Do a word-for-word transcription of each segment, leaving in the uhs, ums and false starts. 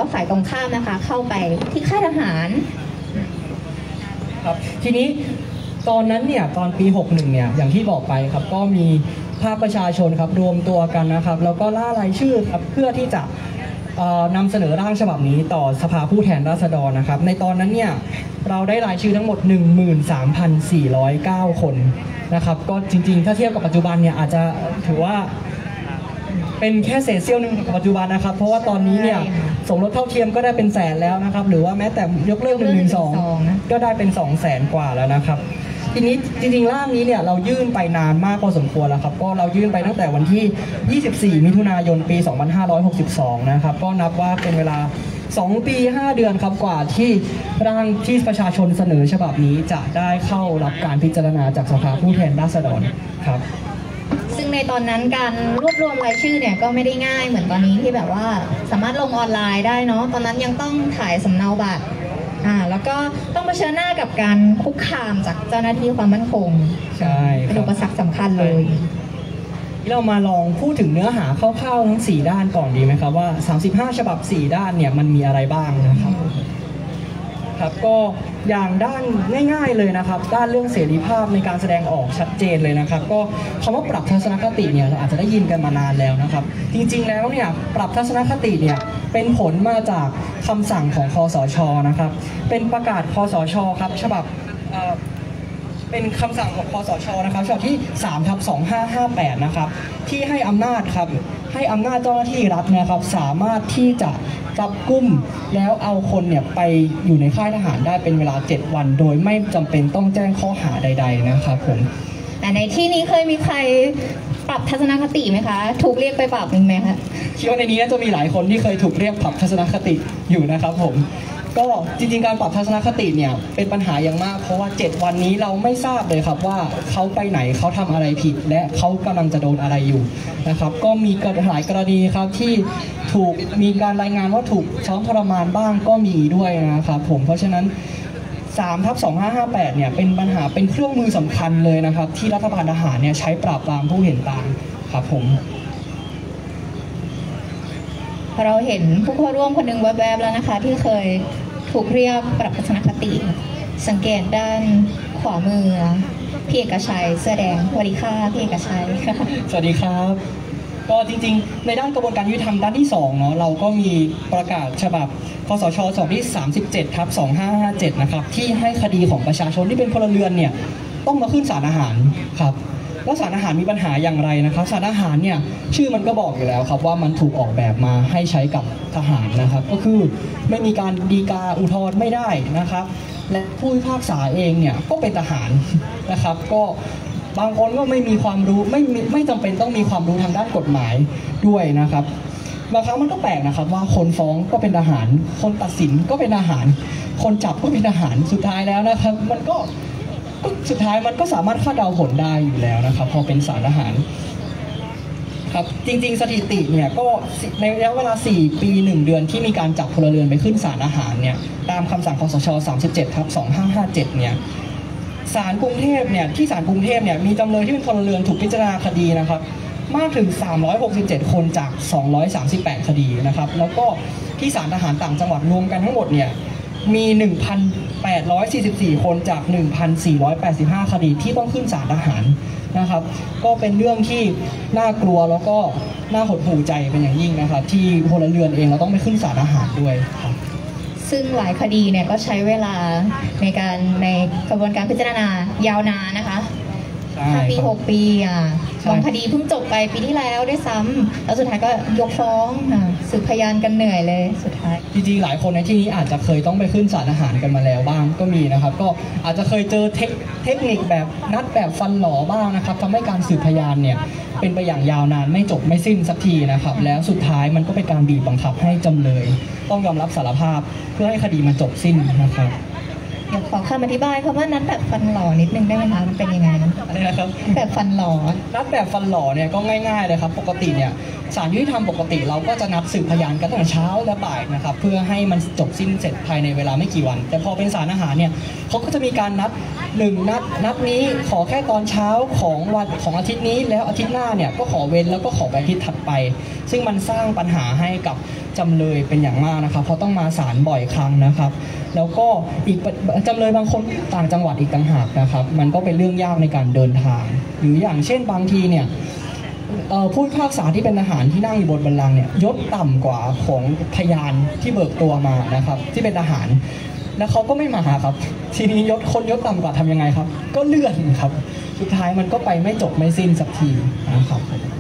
ว่าฝ่ายตรงข้ามนะคะเข้าไปที่ค่ายทหารครับทีนี้ตอนนั้นเนี่ยตอนปีหกสิบเอ็ดเนี่ยอย่างที่บอกไปครับก็มีภาคประชาชนครับรวมตัวกันนะครับแล้วก็ล่ารายชื่อครับเพื่อที่จะนำเสนอร่างฉบับนี้ต่อสภาผู้แทนราษฎรนะครับในตอนนั้นเนี่ยเราได้รายชื่อทั้งหมด หนึ่งหมื่นสามพันสี่ร้อยเก้า คนนะครับก็จริงๆถ้าเทียบกับปัจจุบันเนี่ยอาจจะถือว่าเป็นแค่เศษเสี้ยวหนึ่งของปัจจุบันนะครับเพราะว่าตอนนี้เนี่ยสมรสเท่าเทียมก็ได้เป็นแสนแล้วนะครับหรือว่าแม้แต่ยกเลิกหนึ่งหนึ่งสองก็ได้เป็นสองแสนกว่าแล้วนะครับทีนี้จริงๆร่างนี้เนี่ยเรายื่นไปนานมากพอสมควรแล้วครับก็เรายื่นไปตั้งแต่วันที่ยี่สิบสี่มิถุนายนปีสองพันห้าร้อยหกสิบสองนะครับก็นับว่าเป็นเวลาสองปีห้าเดือนครับกว่าที่ร่างที่ประชาชนเสนอฉบับนี้จะได้เข้ารับการพิจารณาจากสภาผู้แทนราษฎรครับซึ่งในตอนนั้นการรวบรวมรายชื่อเนี่ยก็ไม่ได้ง่ายเหมือนตอนนี้ที่แบบว่าสามารถลงออนไลน์ได้เนาะตอนนั้นยังต้องถ่ายสำเนาบัตรอ่าแล้วก็ต้องเผชิญหน้ากับการคุกคามจากเจ้าหน้าที่ความมั่นคงใช่เป็นอุปสรรคสำคัญเลยเรามาลองพูดถึงเนื้อหาคร่าวๆทั้งสี่ด้านก่อนดีไหมครับว่าสามสิบห้าฉบับสี่ด้านเนี่ยมันมีอะไรบ้างนะครับครับก็อย่างด้านง่ายๆเลยนะครับด้านเรื่องเสรีภาพในการแสดงออกชัดเจนเลยนะครับก็คำว่าปรับทัศนคติเนี่ยเราอาจจะได้ยินกันมานานแล้วนะครับจริงๆแล้วเนี่ยปรับทัศนคติเนี่ยเป็นผลมาจากคำสั่งของคสช.นะครับเป็นประกาศคสช.ครับฉบับเป็นคำสั่งของคสช.นะครับฉบับที่สามทับสองห้าห้าแปดนะครับที่ให้อำนาจครับให้อำนาจเจ้าหน้าที่รัฐนะครับสามารถที่จะจับกุมแล้วเอาคนเนี่ยไปอยู่ในค่ายทหารได้เป็นเวลาเจ็ดวันโดยไม่จำเป็นต้องแจ้งข้อหาใดๆนะครับผมแต่ในที่นี้เคยมีใครปรับทัศนคติไหมคะถูกเรียกไปปรับไหมคะคิดว่าในนี้น่าจะมีหลายคนที่เคยถูกเรียกปรับทัศนคติอยู่นะครับผมก็จริงๆการปรับทัศนคติเนี่ยเป็นปัญหาอย่างมากเพราะว่าเจ็ดวันนี้เราไม่ทราบเลยครับว่าเขาไปไหนเขาทำอะไรผิดและเขากำลังจะโดนอะไรอยู่นะครับก็มีหลายกรณีครับที่ถูกมีการรายงานว่าถูกซ้อมทรมานบ้างก็มีด้วยนะครับผมเพราะฉะนั้นสามทับสองห้าห้าแปดเนี่ยเป็นปัญหาเป็นเครื่องมือสำคัญเลยนะครับที่รัฐบาลทหารเนี่ยใช้ปราบปรามผู้เห็นต่างครับผมเราเห็นผู้เข้าร่วมคนหนึ่งแวบๆแล้วนะคะที่เคยถูกเรียกปรับทัศนคติสังเกตด้านขวามือพี่เอกชัยเสื้อแดงสวัสดีค่ะพี่เอกชัยสวัสดีครับก็จริงๆในด้านกระบวนการยุติธรรมด้านที่สองเนาะเราก็มีประกาศฉบับคสช.ฉบับที่สามสิบเจ็ดทับสองห้าห้าเจ็ดนะครับที่ให้คดีของประชาชนที่เป็นพลเรือนเนี่ยต้องมาขึ้นศาลอาหารครับแล้วศาลอาหารมีปัญหาอย่างไรนะครับศาลอาหารเนี่ยชื่อมันก็บอกอยู่แล้วครับว่ามันถูกออกแบบมาให้ใช้กับทหารนะครับก็คือไม่มีการฎีกาอุทธรณ์ไม่ได้นะครับและผู้พิพากษาเองเนี่ยก็เป็นทหารนะครับก็บางคนก็ไม่มีความรู้ไม่ไม่จำเป็นต้องมีความรู้ทางด้านกฎหมายด้วยนะครับบางครั้งมันก็แปลกนะครับว่าคนฟ้องก็เป็นทหารคนตัดสินก็เป็นทหารคนจับก็เป็นทหารสุดท้ายแล้วนะครับมันก็สุดท้ายมันก็สามารถคาดเดาผลได้อยู่แล้วนะครับพอเป็นศาลทหารครับจริงๆสถิติเนี่ยก็ในระยะเวลาสี่ปีหนึ่งเดือนที่มีการจับพลเรือนไปขึ้นศาลทหารเนี่ยตามคำสั่งคสช.สามสิบเจ็ดทับสองห้าห้าเจ็ดเนี่ยศาลกรุงเทพเนี่ยที่ศาลกรุงเทพเนี่ยมีจำเลยที่เป็นพลเรือนถูกพิจารณาคดีนะครับมากถึงสามร้อยหกสิบเจ็ดคนจากสองร้อยสามสิบแปดคดีนะครับแล้วก็ที่ศาลทหารต่างจังหวัดรวมกันทั้งหมดเนี่ยมี หนึ่งพันแปดร้อยสี่สิบสี่ คนจาก หนึ่งพันสี่ร้อยแปดสิบห้า คดีที่ต้องขึ้นศาลทหารนะครับก็เป็นเรื่องที่น่ากลัวแล้วก็น่าหดหู่ใจเป็นอย่างยิ่งนะครับที่พลเรือนเองเราต้องไปขึ้นศาลทหารด้วยครับซึ่งหลายคดีเนี่ยก็ใช้เวลาในการในกระบวนการพิจารณายาวนานนะคะห้าปีหกปีอ่ะบางคดีเพิ่งจบไปปีที่แล้วด้วยซ้ำแล้วสุดท้ายก็ยกฟ้องสืบพยานกันเหนื่อยเลยสุดท้ายจริงๆหลายคนในที่นี้อาจจะเคยต้องไปขึ้นศาลทหารกันมาแล้วบ้างก็มีนะครับก็อาจจะเคยเจอเทคเทคนิคแบบนัดแบบฟันหลอบ้างนะครับทำให้การสืบพยานเนี่ยเป็นไปอย่างยาวนานไม่จบไม่สิ้นสักทีนะครับแล้วสุดท้ายมันก็เป็นการบีบบังคับให้จำเลยต้องยอมรับสารภาพเพื่อให้คดีมันจบสิ้นนะครับอยากขอคำอธิบายคำว่านัดแบบฟันหล่อนิดนึงได้ไหมคะมันเป็นยังไงอะไรนะครับแบบฟันหล่อนัดแบบฟันหล่อเนี่ยก็ง่ายๆเลยครับปกติเนี่ยศาลยุติธรรมปกติเราก็จะนัดสืบพยานกันตั้งแต่เช้าและบ่ายนะครับเพื่อให้มันจบสิ้นเสร็จภายในเวลาไม่กี่วันแต่พอเป็นศาลทหารเนี่ยเขาก็จะมีการนัดหนึ่งนัดนัดนี้ขอแค่ตอนเช้าของวันของอาทิตย์นี้แล้วอาทิตย์หน้าเนี่ยก็ขอเว้นแล้วก็ขอไปอาทิตย์ถัดไปซึ่งมันสร้างปัญหาให้กับจำเลยเป็นอย่างมากนะครับเพราะต้องมาศาลบ่อยครั้งนะครับแล้วก็อีกจำเลยบางคนต่างจังหวัดอีกต่างหากนะครับมันก็เป็นเรื่องยากในการเดินทางหรืออย่างเช่นบางทีเนี่ยผู้พิพากษาที่เป็นทหารที่นั่งอยู่บนบัลลังก์เนี่ยยศต่ำกว่าของพยานที่เบิกตัวมานะครับที่เป็นทหารแล้วเขาก็ไม่มาครับทีนี้ยศคนยศต่ำกว่าทำยังไงครับก็เลื่อนครับสุดท้ายมันก็ไปไม่จบไม่สิ้นสักทีนะครับ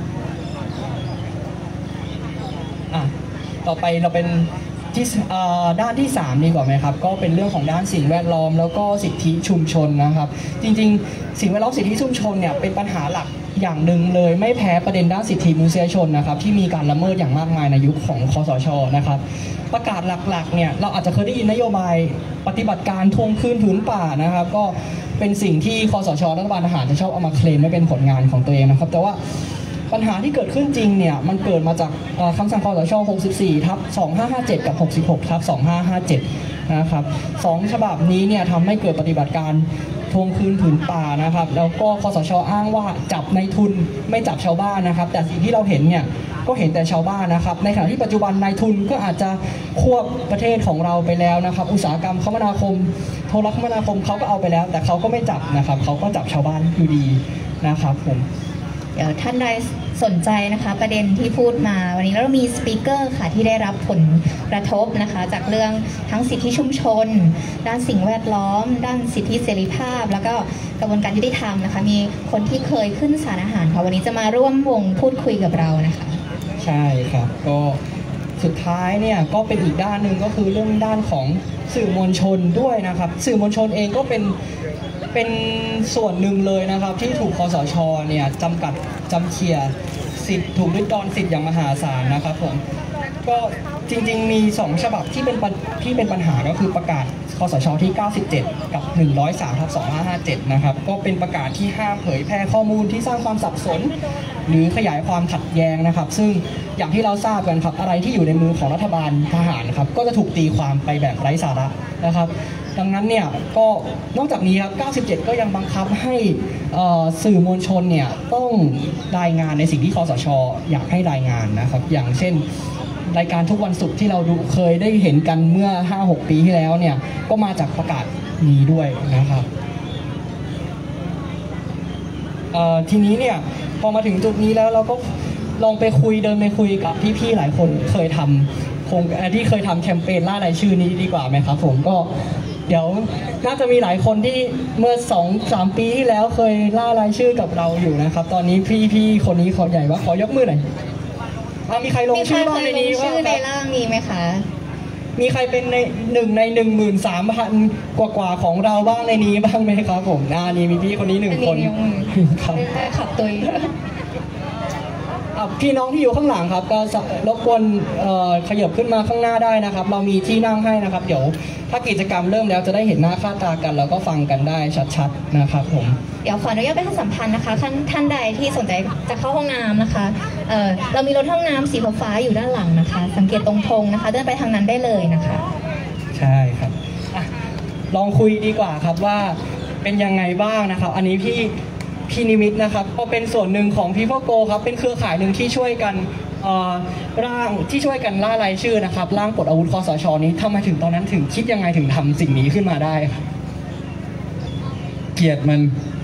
อ่ะต่อไปเราเป็นที่ด้านที่สามดีกว่าไหมครับก็เป็นเรื่องของด้านสิ่งแวดล้อมแล้วก็สิทธิชุมชนนะครับจริงๆสิ่งแวดล้อมสิทธิชุมชนเนี่ยเป็นปัญหาหลักอย่างหนึ่งเลยไม่แพ้ประเด็นด้านสิทธิมนุษยชนนะครับที่มีการละเมิดอย่างมากมายในยุคของคสช.นะครับประกาศหลักๆเนี่ยเราอาจจะเคยได้ยินนโยบายปฏิบัติการทวงคืนผืนป่านะครับก็เป็นสิ่งที่คสช.รัฐบาลทหารจะชอบเอามาเคลมไม่เป็นผลงานของตัวเองนะครับแต่ว่าปัญหาที่เกิดขึ้นจริงเนี่ยมันเกิดมาจากคำสั่งคสช. หกสิบสี่ทับสองห้าห้าเจ็ดกับหกสิบหกทับสองห้าห้าเจ็ดนะครับสองฉบับนี้เนี่ยทำให้เกิดปฏิบัติการทวงคืนผืนป่านะครับแล้วก็คสช.อ้างว่าจับในทุนไม่จับชาวบ้านนะครับแต่สิ่งที่เราเห็นเนี่ยก็เห็นแต่ชาวบ้านนะครับในขณะที่ปัจจุบันนายทุนก็อาจจะควบประเทศของเราไปแล้วนะครับอุตสาหกรรมคมนาคมโทรคมนาคมเขาก็เอาไปแล้วแต่เขาก็ไม่จับนะครับเขาก็จับชาวบ้านอยู่ดีนะครับผมเดี๋ยวท่านใดสนใจนะคะประเด็นที่พูดมาวันนี้เรามีสปีกเกอร์ค่ะที่ได้รับผลกระทบนะคะจากเรื่องทั้งสิทธิชุมชนด้านสิ่งแวดล้อมด้านสิทธิเสรีภาพแล้วก็กระบวนการยุติธรรมนะคะมีคนที่เคยขึ้นศาลอาหารค่ะวันนี้จะมาร่วมวงพูดคุยกับเรานะคะใช่ครับก็สุดท้ายเนี่ยก็เป็นอีกด้านหนึ่งก็คือเรื่องด้านของสื่อมวลชนด้วยนะครับสื่อมวลชนเองก็เป็นเป็นส่วนหนึ่งเลยนะครับที่ถูกคสช.เนี่ยจำกัดจำเขี่ยสิทธิ์ถูกริดรอนสิทธิ์อย่างมหาศาลนะครับผมก็จริงๆมีสองฉบับที่เป็นที่เป็นปัญหาก็คือประกาศคสช.ที่เก้าสิบเจ็ดกับหนึ่งร้อยสามทับสองห้าห้าเจ็ดนะครับก็เป็นประกาศที่ห้ามเผยแพร่ข้อมูลที่สร้างความสับสนหรือขยายความขัดแย้งนะครับซึ่งอย่างที่เราทราบกันครับอะไรที่อยู่ในมือของรัฐบาลทหารครับก็จะถูกตีความไปแบบไร้สาระนะครับดังนั้นเนี่ยก็นอกจากนี้ครับเก้าสิบเจ็ดก็ยังบังคับให้สื่อมวลชนเนี่ยต้องรายงานในสิ่งที่คสช.อยากให้รายงานนะครับอย่างเช่นรายการทุกวันศุกร์ที่เราดูเคยได้เห็นกันเมื่อ ห้าหก ปีที่แล้วเนี่ยก็มาจากประกาศนี้ด้วยนะครับทีนี้เนี่ยพอมาถึงจุดนี้แล้วเราก็ลองไปคุยเดินไปคุยกับพี่ๆหลายคนเคยทำคงที่เคยทำแคมเปญล่ารายชื่อนี้ดีกว่าไหมครับผมก็เดี๋ยวน่าจะมีหลายคนที่เมื่อ สองสาม ปีที่แล้วเคยล่ารายชื่อกับเราอยู่นะครับตอนนี้พี่ๆคนนี้ขอใหญ่ว่าขอยกมือหน่อยมีใครลงชื่อบ้างในนี้บ้างชื่อในล่างมีไหมคะมีใครเป็นในหนึ่งในหนึ่งหมื่นสามพันกว่ากว่าของเราบ้างในนี้บ้างไหมครับผมอ่านี่มีพี่คนนี้หนึ่งคนครับขับตัวพี่น้องที่อยู่ข้างหลังครับก็รบกวนขยับขึ้นมาข้างหน้าได้นะครับเรามีที่นั่งให้นะครับเดี๋ยวถ้ากิจกรรมเริ่มแล้วจะได้เห็นหน้าค่าตากันแล้วก็ฟังกันได้ชัดๆนะครับผมเดี๋ยวขออนุญาตประชาสัมพันธ์นะคะท่านท่านใดที่สนใจจะเข้าห้องน้ำนะคะเอ่อเรามีรถห้องน้ำสีฟ้าอยู่ด้านหลังนะคะสังเกตตรงธงนะคะเดินไปทางนั้นได้เลยนะคะใช่ครับลองคุยดีกว่าครับว่าเป็นยังไงบ้างนะครับอันนี้พี่พี่นิมิตนะครับก็เป็นส่วนหนึ่งของ People Go ครับเป็นเครือข่ายหนึ่งที่ช่วยกันร่างที่ช่วยกันล่ารายชื่อนะครับร่างปลดอาวุธคสช.นี้ทำไมถึงตอนนั้นถึงคิดยังไงถึงทำสิ่งนี้ขึ้นมาได้ครับเกลียดมัน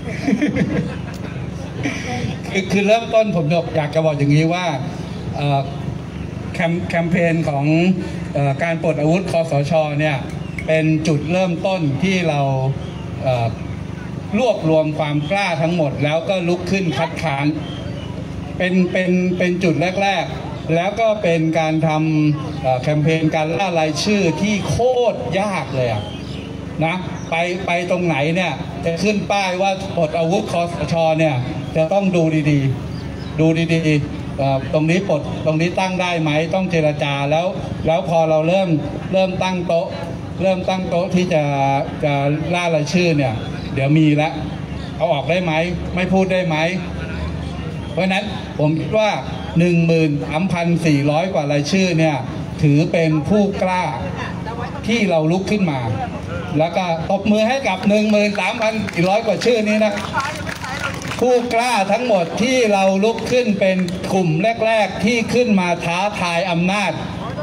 คือคือเริ่มต้นผมอยากจะบอกอย่างนี้ว่าแคมแคมเปญของการปลดอาวุธคสช.เนี่ยเป็นจุดเริ่มต้นที่เรารวบรวมความกล้าทั้งหมดแล้วก็ลุกขึ้นคัดค้านเป็นเป็นเป็นจุดแรกๆแล้วก็เป็นการทำแคมเปญการล่ารายชื่อที่โคตรยากเลยนะไปไปตรงไหนเนี่ยจะขึ้นป้ายว่าปลดอาวุธคสช.เนี่ยจะต้องดูดีๆดูดีๆตรงนี้ปลดตรงนี้ตั้งได้ไหมต้องเจรจาแล้วแล้วพอเราเริ่มเริ่มตั้งโต๊ะเริ่มตั้งโต๊ะที่จะจะล่ารายชื่อเนี่ยเดี๋ยวมีแล้วเอาออกได้ไหมไม่พูดได้ไหมเพราะนั้นผมคิดว่า หนึ่งหมื่นสามพันสี่ร้อย กว่ารายชื่อเนี่ยถือเป็นผู้กล้าที่เราลุกขึ้นมาแล้วก็ตบมือให้กับ หนึ่งหมื่นสามพันสี่ร้อย กว่าชื่อนี้นะผู้กล้าทั้งหมดที่เราลุกขึ้นเป็นกลุ่มแรกๆที่ขึ้นมาท้าทายอำนาจ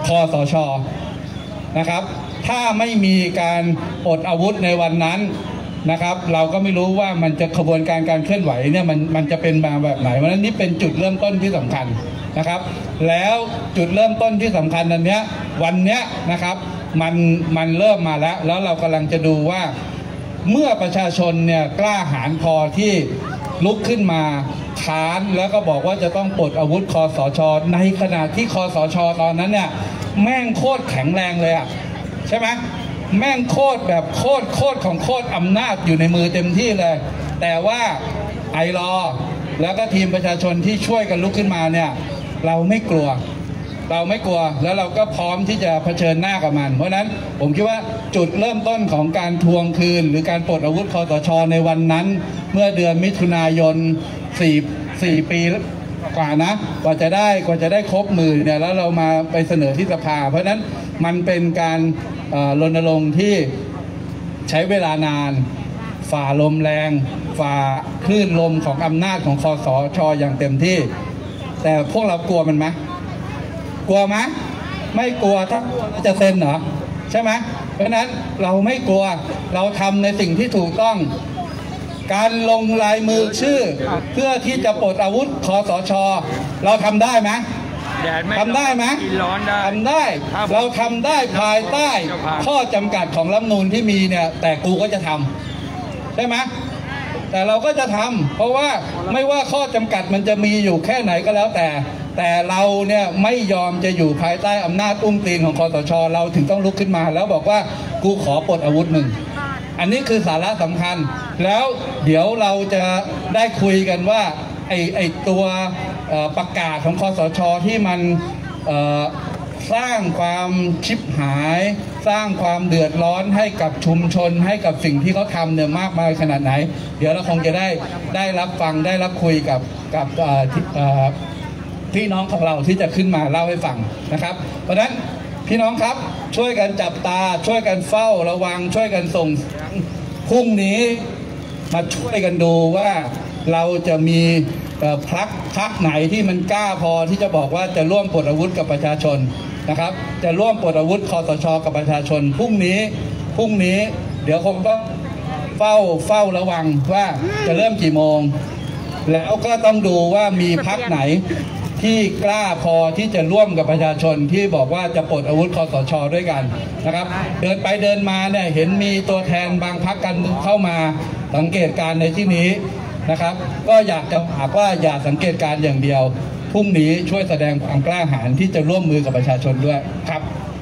คสช.นะครับถ้าไม่มีการปลดอาวุธในวันนั้นนะครับเราก็ไม่รู้ว่ามันจะขบวนการการเคลื่อนไหวเนี่ยมันมันจะเป็นมาแบบไหนเพราะฉะนั้นนี่เป็นจุดเริ่มต้นที่สำคัญนะครับแล้วจุดเริ่มต้นที่สำคัญอันเนี้ยวันเนี้ยนะครับมันมันเริ่มมาแล้วแล้วเรากำลังจะดูว่าเมื่อประชาชนเนี่ยกล้าหาญพอที่ลุกขึ้นมาค้านแล้วก็บอกว่าจะต้องปลดอาวุธคสช.ในขณะที่คสช.ตอนนั้นเนี่ยแม่งโคตรแข็งแรงเลยอะใช่ไหมแม่งโคตรแบบโคตรโคตรของโคตรอำนาจอยู่ในมือเต็มที่เลยแต่ว่าไอรอแล้วก็ทีมประชาชนที่ช่วยกันลุกขึ้นมาเนี่ยเราไม่กลัวเราไม่กลัวแล้วเราก็พร้อมที่จะเผชิญหน้ากับมันเพราะนั้นผมคิดว่าจุดเริ่มต้นของการทวงคืนหรือการปลดอาวุธคสช.ในวันนั้นเมื่อเดือนมิถุนายนสี่ปีกว่านะกว่าจะได้กว่าจะได้ครบหมื่นเนี่ยแล้วเรามาไปเสนอที่สภาเพราะนั้นมันเป็นการรณรงค์ที่ใช้เวลานานฝ่าลมแรงฝ่าคลื่นลมของอำนาจของคสช.อย่างเต็มที่แต่พวกเรากลัวมันไหมกลัวไหมไม่กลัวถ้าจะเซ็นเหรอใช่ไหมเพราะนั้นเราไม่กลัวเราทำในสิ่งที่ถูกต้องการลงลายมือชื่อเพื่อที่จะปลดอาวุธคสช.เราทำได้ไหมทำได้ไหมทำได้เราทำได้ภายใต้ข้อจำกัดของรัฐธรรมนูญที่มีเนี่ยแต่กูก็จะทำใช่ไหมแต่เราก็จะทำเพราะว่าไม่ว่าข้อจำกัดมันจะมีอยู่แค่ไหนก็แล้วแต่แต่เราเนี่ยไม่ยอมจะอยู่ภายใต้อำนาจอุ้งตีนของคสช.เราถึงต้องลุกขึ้นมาแล้วบอกว่ากูขอปลดอาวุธมึงอันนี้คือสาระสำคัญแล้วเดี๋ยวเราจะได้คุยกันว่าไอไอตัวประกาศของคสช.ที่มันสร้างความชิบหายสร้างความเดือดร้อนให้กับชุมชนให้กับสิ่งที่เขาทำเนี่ยมากมายขนาดไหนเดี๋ยวเราคงจะได้ได้รับฟังได้รับคุยกับกับพี่น้องของเราที่จะขึ้นมาเล่าให้ฟังนะครับเพราะฉะนั้นพี่น้องครับช่วยกันจับตาช่วยกันเฝ้าระวังช่วยกันส่งพรุ่งนี้มาช่วยกันดูว่าเราจะมีพรรคพรรคไหนที่มันกล้าพอที่จะบอกว่าจะร่วมปลดอาวุธกับประชาชนนะครับจะร่วมปลดอาวุธคสช.กับประชาชนพรุ่งนี้พรุ่งนี้เดี๋ยวคงต้องเฝ้าเฝ้าระวังว่าจะเริ่มกี่โมงแล้วก็ต้องดูว่ามีพรรคไหนที่กล้าพอที่จะร่วมกับประชาชนที่บอกว่าจะปลดอาวุธคสช.ด้วยกันนะครับเดินไปเดินมาเนี่ยเห็นมีตัวแทนบางพรรคการเมืองเข้ามาสังเกตการในที่นี้นะครับก็อยากจะฝากว่าอย่าสังเกตการอย่างเดียวพรุ่งนี้ช่วยแสดงความกล้าหาญที่จะร่วมมือกับประชาชนด้วยครับ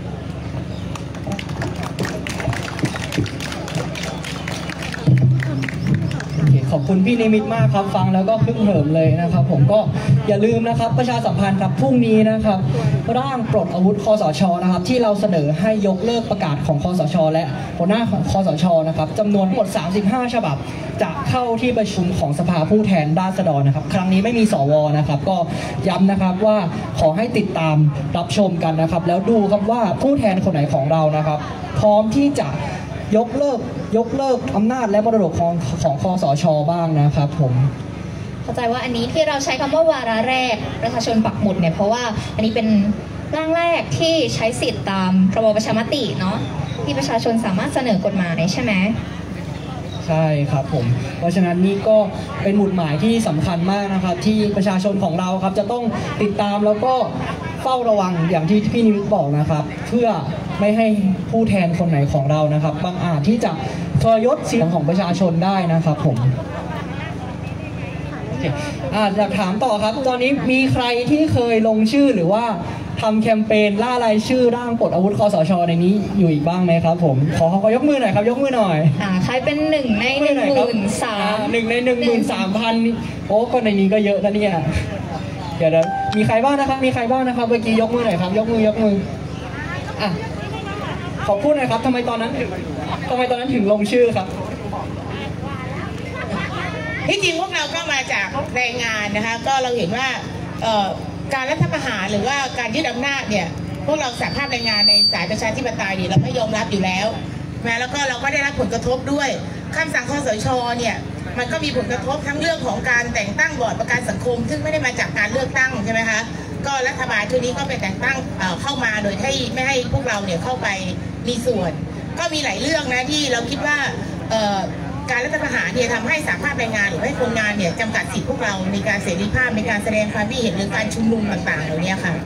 ขอบคุณพี่นิมิตมากครับฟังแล้วก็พึ่งเหิมเลยนะครับผมก็อย่าลืมนะครับประชาสัมพันธ์ครับพรุ่งนี้นะครับร่างปลดอาวุธคสช.นะครับที่เราเสนอให้ยกเลิกประกาศของคสช.และหัวหน้าของคสช.นะครับจำนวนทั้งหมดสามสิบห้าฉบับจะเข้าที่ประชุมของสภาผู้แทนราษฎรนะครับครั้งนี้ไม่มีสวนะครับก็ย้ำนะครับว่าขอให้ติดตามรับชมกันนะครับแล้วดูครับว่าผู้แทนคนไหนของเรานะครับพร้อมที่จะยกเลิกยกเลิกอำนาจและมรดกของของคสช.บ้างนะครับผมเข้าใจว่าอันนี้ที่เราใช้คำว่าวาระแรกประชาชนปักหมุดเนี่ยเพราะว่าอันนี้เป็นร่างแรกที่ใช้สิทธิ์ตามพรบประชามติเนาะที่ประชาชนสามารถเสนอกฎหมายใช่ไหมใช่ครับผมเพราะฉะนั้นนี่ก็เป็นหมุดหมายที่สำคัญมากนะครับที่ประชาชนของเราครับจะต้องติดตามแล้วก็เฝ้าระวังอย่างที่พี่นิมิตบอกนะครับเพื่อไม่ให้ผู้แทนคนไหนของเรานะครับบางอาจที่จะทรยศเสียงของประชาชนได้นะครับผมอยากถามต่อครับตอนนี้มีใครที่เคยลงชื่อหรือว่าทำแคมเปญล่ารายชื่อร่างปลดอาวุธคสช.ในนี้อยู่อีกบ้างไหมครับผมขอขอยกมือหน่อยครับยกมือหน่อยอ่าใครเป็นหนึ่งในหนึ่งหมื่นสามหนึ่งในหนึ่งหมื่นสามพันโอ้ก็ในนี้ก็เยอะนะเนี่ยเดี๋ยวนะมีใครบ้างนะครับมีใครบ้างนะครับเมื่อกี้ยกมือหน่อยครับยกมือยกมืออ่ะขอพูดหน่อยครับทำไมตอนนั้นถึงทำไมตอนนั้นถึงลงชื่อครับที่จริงพวกเราก็มาจากแรงงานนะคะก็เราเห็นว่าการรัฐประหารหรือว่าการยึดอำนาจเนี่ยพวกเราสหภาพแรงงานในสายประชาธิปไตยเนี่ยเราไม่ยอมรับอยู่แล้วแม้แล้วก็เราก็ได้รับผลกระทบด้วยคำสั่งคสช.เนี่ยมันก็มีผลกระทบทั้งเรื่องของการแต่งตั้งบอร์ดประกันสังคมซึ่งไม่ได้มาจากการเลือกตั้งใช่ไหมคะก็รัฐบาลชุดนี้ก็ไปแต่งตั้งเอ่อเข้ามาโดยที่ไม่ให้พวกเราเนี่ยเข้าไปมีส่วน ก็มีหลายเรื่องนะที่เราคิดว่าเอ่อการรัฐประหารเนี่ยทำให้สหภาพแรงงานหรือให้คนงานเนี่ยจำกัดสิทธิพวกเราในการเสรีภาพในการแสดงความคิดเห็นหรือการชุมนุมต่างๆเหล่านี้ค่ะ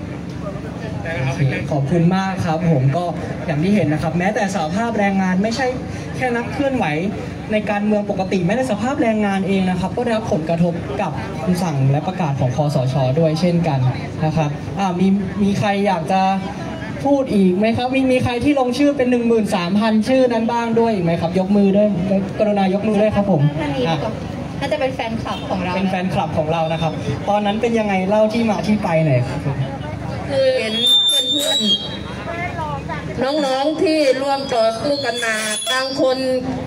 ขอบคุณมากครับผมก็อย่างที่เห็นนะครับแม้แต่สหภาพแรงงานไม่ใช่แค่นักเคลื่อนไหวในการเมืองปกติแม้แต่สภาพแรงงานเองนะครับก็ได้รับผลกระทบกับคำสั่งและประกาศของคสช.ด้วยเช่นกันนะครับอ่ามีมีใครอยากจะพูดอีกไหมครับมีมีใครที่ลงชื่อเป็น หนึ่งหมื่นสามพัน ชื่อนั้นบ้างด้วยอีกไหมครับยกมือด้วยกรุณายกมือด้วยครับผมน่าจะเป็นแฟนคลับของเราเป็นแฟนคลับของเรานะครับตอนนั้นเป็นยังไงเล่าที่มาที่ไปหน่อยครับคือเห็นเพื่อนๆน้องๆที่ร่วมต่อสู้กันมาบางคน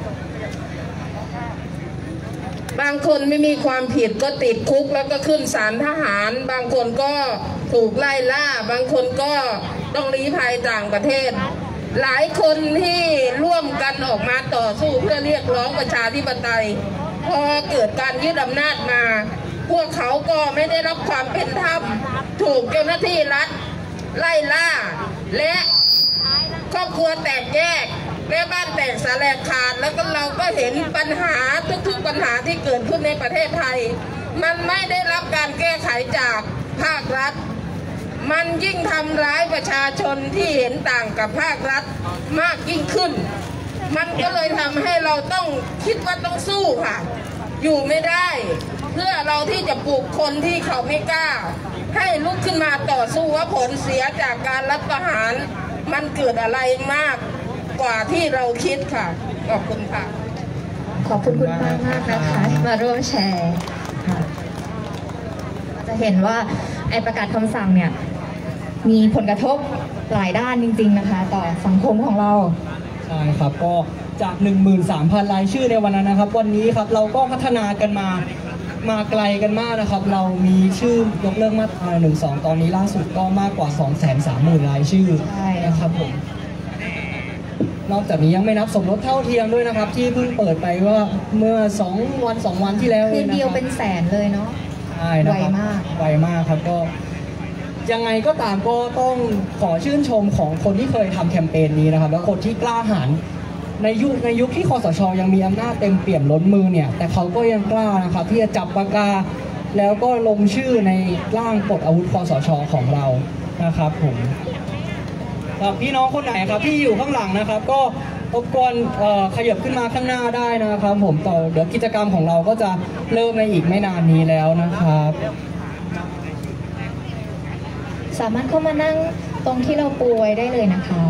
บางคนไม่มีความผิดก็ติดคุกแล้วก็ขึ้นศาลทหารบางคนก็ถูกไล่ล่าบางคนก็ต้องลี้ภัยต่างประเทศหลายคนที่ร่วมกันออกมาต่อสู้เพื่อเรียกร้องประชาธิปไตยพอเกิดการยึดอำนาจมาพวกเขาก็ไม่ได้รับความเป็นธรรมถูกเจ้าหน้าที่รัฐไล่ล่าและครอบครัวแตกแยกแม่บ้านแตกสลายขาดแล้วก็เราก็เห็นปัญหาทุกๆปัญหาที่เกิดขึ้นในประเทศไทยมันไม่ได้รับการแก้ไขจากภาครัฐมันยิ่งทำร้ายประชาชนที่เห็นต่างกับภาครัฐมากยิ่งขึ้นมันก็เลยทำให้เราต้องคิดว่าต้องสู้ค่ะอยู่ไม่ได้เพื่อเราที่จะปลุกคนที่เขาไม่กล้าให้ลุกขึ้นมาต่อสู้ว่าผลเสียจากการรัฐประหารมันเกิดอะไรมากกว่าที่เราคิดค่ะขอบคุณค่ะขอบคุณคุณมากมากนะคะมาร่วมแชร์จะเห็นว่าไอประกาศคำสั่งเนี่ยมีผลกระทบหลายด้านจริงๆนะคะต่อสังคมของเราใช่ครับก็จาก หนึ่งหมื่นสามพัน รายชื่อในวันนั้นนะครับวันนี้ครับเราก็พัฒนากันมามาไกลกันมากนะครับเรามีชื่อยกเลิกมาตราหนึ่งสองตอนนี้ล่าสุดก็มากกว่า สองแสนสามหมื่น รายชื่อนะครับผมนอกจากนี้ยังไม่นับสมรสเท่าเทียมด้วยนะครับที่เพิ่งเปิดไปว่าเมื่อสองวันสองวันที่แล้วคืนเดียวเป็นแสนเลยเนาะใช่นะครับไวมากไวมากครับก็ยังไงก็ตามก็ต้องขอชื่นชมของคนที่เคยทำแคมเปญนี้นะครับแล้วคนที่กล้าหาญในยุคในยุคที่คสช.ยังมีอำนาจเต็มเปี่ยมล้นมือเนี่ยแต่เขาก็ยังกล้านะครับที่จะจับปากกาแล้วก็ลงชื่อในร่างปลดอาวุธคสช.ของเรานะครับผมพี่น้องคนไหนครับที่อยู่ข้างหลังนะครับก็รบกวนขยับขึ้นมาข้างหน้าได้นะครับผมต่อเดี๋ยวกิจกรรมของเราก็จะเริ่มในอีกไม่นานนี้แล้วนะครับสามารถเข้ามานั่งตรงที่เราปูไว้ได้เลยนะคะ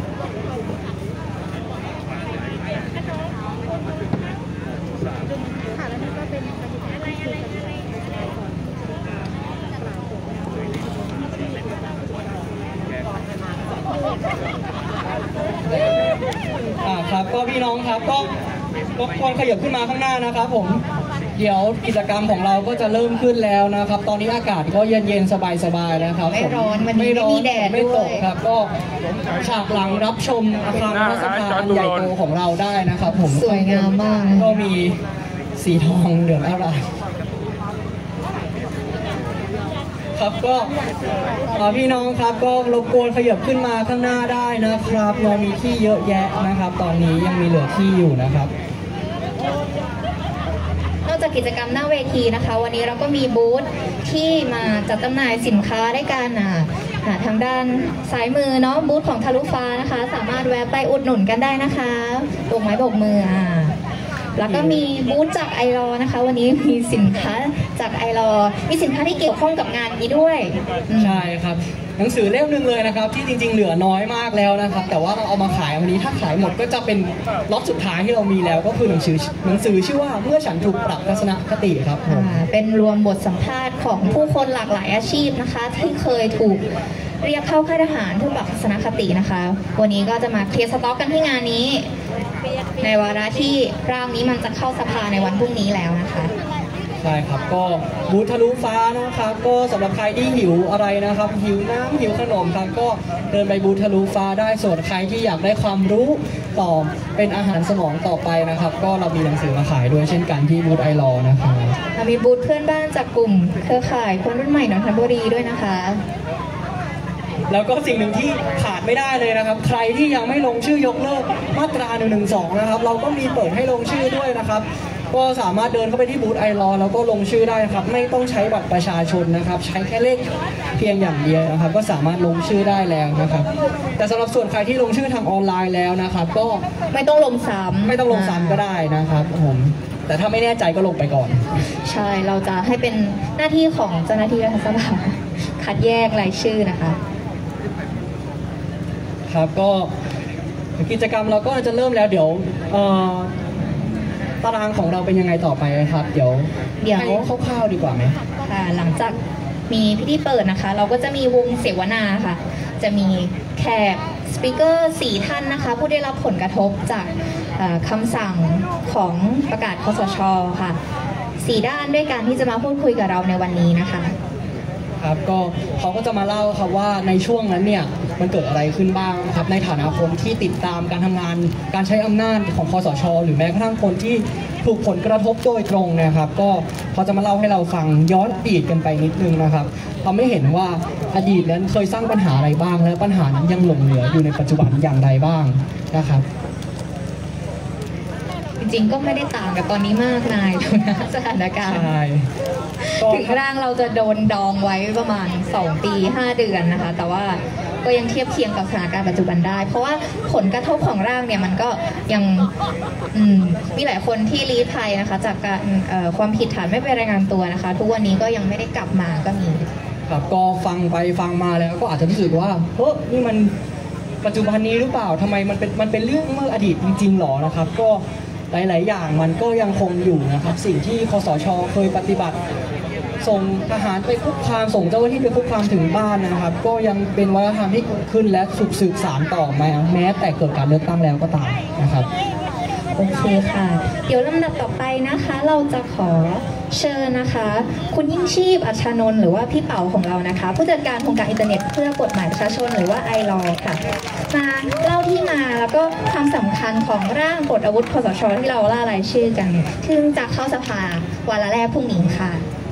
อ่าครับก็พี่น้องครับก็รบกวนขยับขึ้นมาข้างหน้านะครับผมเดี๋ยวกิจกรรมของเราก็จะเริ่มขึ้นแล้วนะครับตอนนี้อากาศก็เย็นๆสบายๆนะครับไม่ร้อนมันไม่ร้อนไม่แดดไม่ตกครับก็ฉากหลังรับชมอาคารรัฐสภาใหญ่โตของเราได้นะครับผมสวยงามมากก็มีสีทองเหลืองอร่ามครับก็พี่น้องครับก็รบกวนขยับขึ้นมาข้างหน้าได้นะครับเรามีที่เยอะแยะนะครับตอนนี้ยังมีเหลือที่อยู่นะครับนอกจากกิจกรรมหน้าเวทีนะคะวันนี้เราก็มีบูธที่มาจัดจำหน่ายสินค้าได้กันอ่ะทางด้านซ้ายมือเนาะบูธของทะลุฟ้านะคะสามารถแวะไปอุดหนุนกันได้นะคะโบกไม้โบกมืออ่ะแล้วก็มีบูธจากไอรอนะคะวันนี้มีสินค้าจากไอรอมีสินค้าที่เกี่ยวข้องกับงานนี้ด้วยใช่ครับหนังสือเล่มหนึ่งเลยนะครับที่จริงๆเหลือน้อยมากแล้วนะครับแต่ว่าเราเอามาขายวันนี้ถ้าขายหมดก็จะเป็นล็อตสุดท้ายที่เรามีแล้วก็คือหนังสือหนังสือชื่อว่าเมื่อฉันถูกปรับทัศนคติครับผมเป็นรวมบทสัมภาษณ์ของผู้คนหลากหลายอาชีพนะคะที่เคยถูกเรียกเข้าค่ายทหารเพื่อปรับทัศนคตินะคะวันนี้ก็จะมาเคลียร์สต็อกกันที่งานนี้ในวาระที่ร่างนี้มันจะเข้าสภาในวันพรุ่งนี้แล้วนะคะคใช่ครับก็บูธทะลุฟ้านะครับก็สำหรับใครที่หิวอะไรนะครับหิวน้ำหิวขนมครับก็เดินไปบูธทะลุฟ้าได้ส่วนใครที่อยากได้ความรู้ต่อเป็นอาหารสมองต่อไปนะครับก็เรามีหนังสือมาขายด้วยเช่นกันที่บูธไอรอนะครับมีบูธเพื่อนบ้านจากกลุ่มเครือข่ายคนรุ่นใหม่นนทบุรีด้วยนะคะแล้วก็สิ่งหนึ่งที่ขาดไม่ได้เลยนะครับใครที่ยังไม่ลงชื่อยกเลิกมาตราหนึ่งหนึ่งสองนะครับเราก็มีเปิดให้ลงชื่อด้วยนะครับก็สามารถเดินเข้าไปที่บูธไอรอแล้วก็ลงชื่อได้ครับไม่ต้องใช้บัตรประชาชนนะครับใช้แค่เลขเพียงอย่างเดียวนะครับก็สามารถลงชื่อได้แล้วนะครับแต่สำหรับส่วนใครที่ลงชื่อทางออนไลน์แล้วนะครับก็ไม่ต้องลงซ้ำไม่ต้องลงซ้ำก็ได้นะครับผมแต่ถ้าไม่แน่ใจก็ลงไปก่อนใช่เราจะให้เป็นหน้าที่ของเจ้าหน้าที่รัฐสภาคัดแยกรายชื่อนะคะครับก็กิจกรรมเราก็จะเริ่มแล้วเดี๋ยวตารางของเราเป็นยังไงต่อไปครับเดี๋ยวเดี๋ยวคร่าวๆดีกว่าไหมค่ะหลังจากมีพิธีเปิดนะคะเราก็จะมีวงเสวนาค่ะจะมีแขกสปีกเกอร์สี่ท่านนะคะผู้ได้รับผลกระทบจากคำสั่งของประกาศคสช.ค่ะสี่ด้านด้วยกันที่จะมาพูดคุยกับเราในวันนี้นะคะครับก็เขาก็จะมาเล่าครับว่าในช่วงนั้นเนี่ยมันเกิดอะไรขึ้นบ้างครับในฐานะคนที่ติดตามการทำงานการใช้อำนาจของคสช.หรือแม้กระทั่งคนที่ถูกผลกระทบโดยตรงนะครับก็เขาจะมาเล่าให้เราฟังย้อนอดีตกันไปนิดนึงนะครับเราไม่เห็นว่าอดีตนั้นเคยสร้างปัญหาอะไรบ้างและปัญหานั้นยังหลงเหลืออยู่ในปัจจุบันอย่างไรบ้างนะครับจริงๆก็ไม่ได้ต่างกับตอนนี้มากนายดูนะสถานการณ์ถึงร่างเราจะโดนดองไว้ประมาณสองปีห้าเดือนนะคะแต่ว่าก็ยังเทียบเคียงกับสถานการณ์ปัจจุบันได้เพราะว่าผลกระทบของร่างเนี่ยมันก็ยังมีหลายคนที่ลี้ภัยนะคะจากการความผิดฐานไม่ไปรายงานตัวนะคะทุกวันนี้ก็ยังไม่ได้กลับมาก็มีครับก็ฟังไปฟังมาแล้วก็อาจจะรู้สึกว่าเฮ้ยนี่มันปัจจุบันนี้หรือเปล่าทำไมมันเป็นมันเป็นเรื่องเมื่ออดีตจริงๆหรอนะครับก็หลายๆอย่างมันก็ยังคงอยู่นะครับสิ่งที่คสช.เคยปฏิบัติส่งทหารไปคุกคามส่งเจ้าหน้าที่ไปคุกคามถึงบ้านนะครับก็ยังเป็นวัฒนธรรมที่เกิดขึ้นและถูกสืบสานต่อมาแม้แต่เกิดการเลือกตั้งแล้วก็ตามนะครับโอเคค่ะเดี๋ยวลำดับต่อไปนะคะเราจะขอเชิญนะคะคุณยิ่งชีพอัชชานนท์หรือว่าพี่เป๋าของเรานะคะผู้จัดการโครงการอินเทอร์เน็ตเพื่อกฎหมายประชาชนหรือว่าไอรอค่ะมาเล่าที่มาแล้วก็ความสำคัญของร่างปลดอาวุธคสช.ที่เราล่ารายชื่อกันซึ่งจะเข้าสภาวาระแรกพรุ่งนี้ค่ะ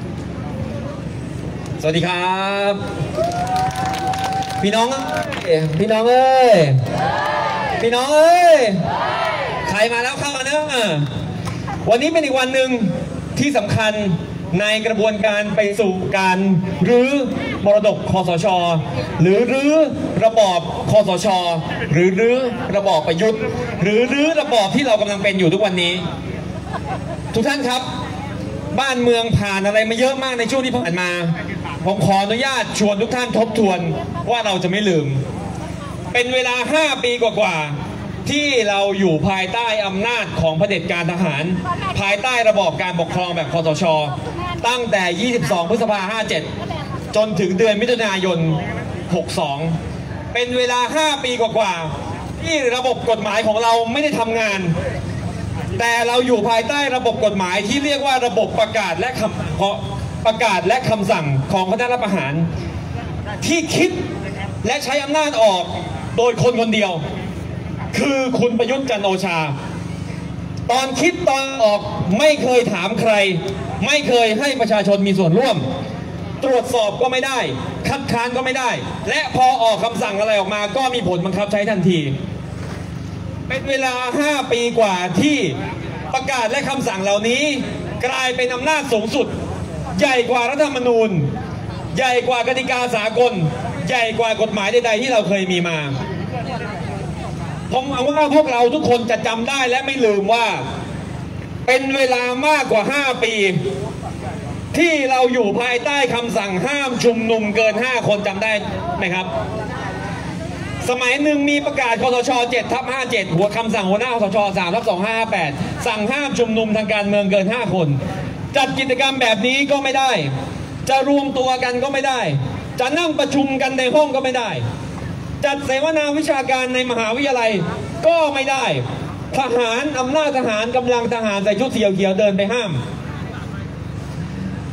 สวัสดีครับพี่น้องพี่น้องเอ้ยพี่น้องเอ้ยใครมาแล้วเข้ามาเนอะวันนี้เป็นอีกวันหนึ่งที่สำคัญในกระบวนการไปสู่การรื้อมรดกคสช.หรือรื้อระบอบคสช.หรือรื้อระบอบประยุทธ์หรือรื้อระบอบที่เรากำลังเป็นอยู่ทุกวันนี้ทุกท่านครับบ้านเมืองผ่านอะไรมาเยอะมากในช่วงที่ผ่านมาผมขออนุญาตชวนทุกท่านทบทวนว่าเราจะไม่ลืมเป็นเวลาห้าปีกว่าๆที่เราอยู่ภายใต้อำนาจของเผด็จการทหารภายใต้ระบอบการปกครองแบบคสช.ตั้งแต่ยี่สิบสองพฤษภาคมห้าเจ็ดจนถึงเดือนมิถุนายนหกสองเป็นเวลาห้าปีกว่าๆที่ระบบกฎหมายของเราไม่ได้ทำงานแต่เราอยู่ภายใต้ระบบกฎหมายที่เรียกว่าระบบประกาศและคำประกาศและคำสั่งของคณะรัฐประหารที่คิดและใช้อำนาจออกโดยคนคนเดียวคือคุณประยุทธ์จันทร์โอชาตอนคิดตอนออกไม่เคยถามใครไม่เคยให้ประชาชนมีส่วนร่วมตรวจสอบก็ไม่ได้คัดค้านก็ไม่ได้และพอออกคำสั่งอะไรออกมาก็มีผลบังคับใช้ทันทีเป็นเวลาห้าปีกว่าที่ประกาศและคำสั่งเหล่านี้กลายเป็นอำนาจสูงสุดใหญ่กว่ารัฐธรรมนูญใหญ่กว่ากติกาสากลใหญ่กว่ากฎหมายใดๆที่เราเคยมีมาผมเอาว่าพวกเราทุกคนจะจำได้และไม่ลืมว่าเป็นเวลามากกว่าห้าปีที่เราอยู่ภายใต้คำสั่งห้ามชุมนุมเกินห้าคนจำได้ไหมครับสมัยหนึ่งมีประกาศคสช.เจ็ดทับห้าเจ็ดหัวคำสั่งหัวหน้าคสช.สามทับสองห้าห้าแปดสั่งห้ามชุมนุมทางการเมืองเกินห้าคนจัดกิจกรรมแบบนี้ก็ไม่ได้จะรวมตัวกันก็ไม่ได้จะนั่งประชุมกันในห้องก็ไม่ได้จัดเสวนาวิชาการในมหาวิทยาลัยก็ไม่ได้ทหารอำนาจทหารกำลังทหารใส่ชุดเขียวๆเดินไปห้าม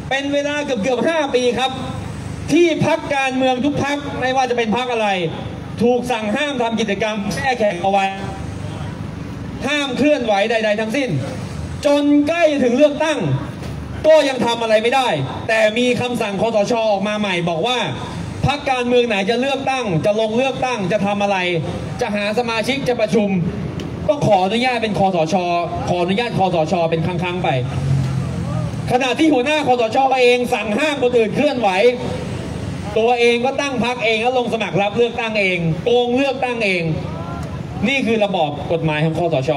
เป็นเวลาเกือบเกือบห้าปีครับที่พรรคการเมืองทุกพรรคไม่ว่าจะเป็นพรรคอะไรถูกสั่งห้ามทำกิจกรรมแช่แข็งเอาไว้ห้ามเคลื่อนไหวใดๆทั้งสิ้นจนใกล้ถึงเลือกตั้งก็ยังทำอะไรไม่ได้แต่มีคำสั่งคสช.ออกมาใหม่บอกว่าพรรคการเมืองไหนจะเลือกตั้งจะลงเลือกตั้งจะทำอะไรจะหาสมาชิกจะประชุมก็ขออนุญาตเป็นคสช.ขออนุญาตคสช.เป็นครั้งๆไปขณะที่หัวหน้าคสช.เองสั่งห้ามคนอื่นเคลื่อนไหวตัวเองก็ตั้งพรรคเองแล้วลงสมัครรับเลือกตั้งเองโกงเลือกตั้งเองนี่คือระบอบกฎหมายของคสช.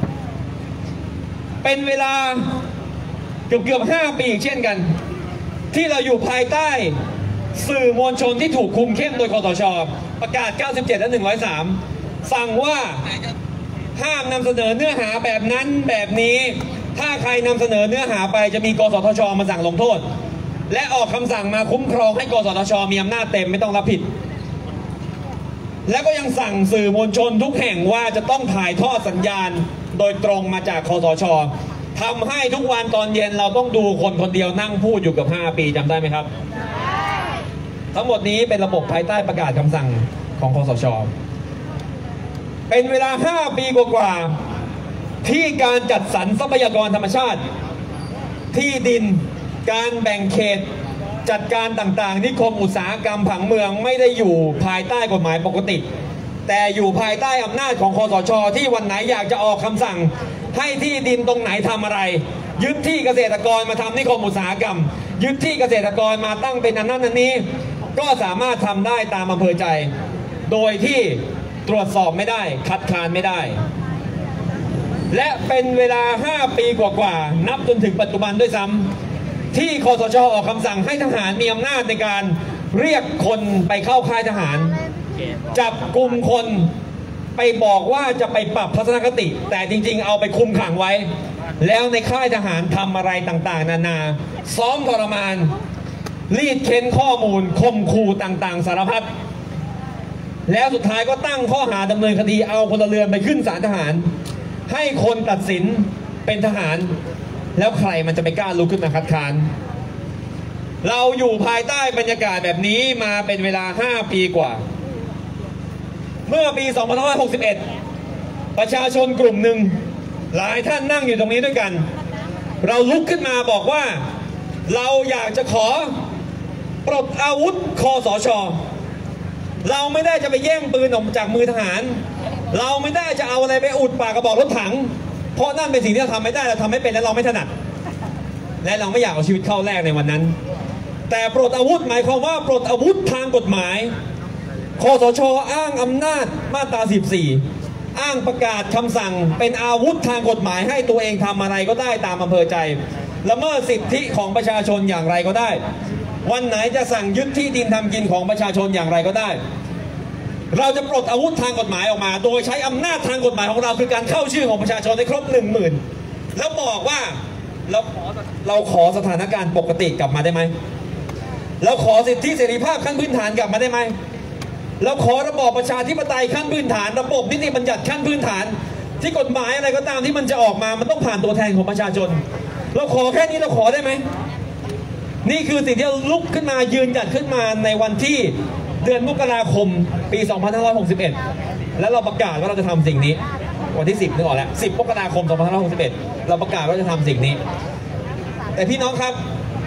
เป็นเวลาเกือบเกือบห้าปีเช่นกันที่เราอยู่ภายใต้สื่อมวลชนที่ถูกคุมเข้มโดยคสช.ประกาศเก้าสิบเจ็ดและหนึ่งร้อยสามสั่งว่าห้ามนำเสนอเนื้อหาแบบนั้นแบบนี้ถ้าใครนำเสนอเนื้อหาไปจะมีกสทช.มาสั่งลงโทษและออกคำสั่งมาคุ้มครองให้กสทช.มีอำนาจเต็มไม่ต้องรับผิดและก็ยังสั่งสื่อมวลชนทุกแห่งว่าจะต้องถ่ายทอดสัญญาณโดยตรงมาจากคสช.ทำให้ทุกวันตอนเย็นเราต้องดูคนคนเดียวนั่งพูดอยู่กับห้าปีจำได้ไหมครับทั้งหมดนี้เป็นระบบภายใต้ประกาศคำสั่งของคสช.เป็นเวลาห้าปีกว่าๆที่การจัดสรรทรัพยากรธรรมชาติที่ดินการแบ่งเขตจัดการต่างๆนิคมอุตสาหกรรมผังเมืองไม่ได้อยู่ภายใต้กฎหมายปกติแต่อยู่ภายใต้อำนาจของคสช.ที่วันไหนอยากจะออกคำสั่งให้ที่ดินตรงไหนทำอะไรยึดที่เกษตรกรมาทำนิคมอุตสาหกรรมยึดที่เกษตรกรมาตั้งเป็นอันนั้นอันนี้ก็สามารถทำได้ตามอำเภอใจโดยที่ตรวจสอบไม่ได้คัดค้านไม่ได้และเป็นเวลาห้าปีกว่าๆนับจนถึงปัจจุบันด้วยซ้ำที่คสช.ออกคำสั่งให้ทหารมีอำนาจในการเรียกคนไปเข้าค่ายทหารจับกลุ่มคนไปบอกว่าจะไปปรับทัศนคติแต่จริงๆเอาไปคุมขังไว้แล้วในค่ายทหารทำอะไรต่างๆนานาซ้อมทรมานรีดเค้นข้อมูลข่มขู่ต่างๆสารพัดแล้วสุดท้ายก็ตั้งข้อหาดำเนินคดีเอาพลเรือนไปขึ้นศาลทหารให้คนตัดสินเป็นทหารแล้วใครมันจะไปกล้าลุกขึ้นมาคัดค้านเราอยู่ภายใต้บรรยากาศแบบนี้มาเป็นเวลาห้าปีกว่าเมื่อปีสองพันห้าร้อยหกสิบเอ็ดประชาชนกลุ่มหนึ่งหลายท่านนั่งอยู่ตรงนี้ด้วยกันเราลุกขึ้นมาบอกว่าเราอยากจะขอปลดอาวุธคสช.เราไม่ได้จะไปแย่งปืนออกจากมือทหารเราไม่ได้จะเอาอะไรไปอุดปากกระบอกรถถังเพราะนั่นเป็นสิ่งที่เราทำไม่ได้เราทำไม่เป็นและเราไม่ถนัดและเราไม่อยากเอาชีวิตเข้าแลกในวันนั้นแต่ปลดอาวุธหมายความว่าปลดอาวุธทางกฎหมายคสช.อ้างอำนาจมาตราสิบสี่อ้างประกาศคำสั่งเป็นอาวุธทางกฎหมายให้ตัวเองทำอะไรก็ได้ตามอำเภอใจละเมิดสิทธิของประชาชนอย่างไรก็ได้วันไหนจะสั่งยึดที่ดินทำกินของประชาชนอย่างไรก็ได้เราจะปลดอาวุธทางกฎหมายออกมาโดยใช้อำนาจทางกฎหมายของเราคือการเข้าชื่อของประชาชนให้ครบหนึ่งหมื่นแล้วบอกว่าเราขอเราขอสถานการณ์ปกติกลับมาได้ไหมเราขอสิทธิเสรีภาพขั้นพื้นฐานกลับมาได้ไหมเราขอระบอบประชาธิปไตยขั้นพื้นฐานระบบนิติบัญญัติขั้นพื้นฐานที่กฎหมายอะไรก็ตามที่มันจะออกมามันต้องผ่านตัวแทนของประชาชนเราขอแค่นี้เราขอได้ไหมนี่คือสิ่งที่เราลุกขึ้นมายืนหยัดขึ้นมาในวันที่เดือนมกราคมปีสองพันห้าร้อยหกสิบเอ็ดแล้วเราประกาศว่าเราจะทำสิ่งนี้วันที่สิบนึกออกแล้วสิบมกราคมสองพันห้าร้อยหกสิบเอ็ดเราประกาศว่าจะทำสิ่งนี้แต่พี่น้องครับ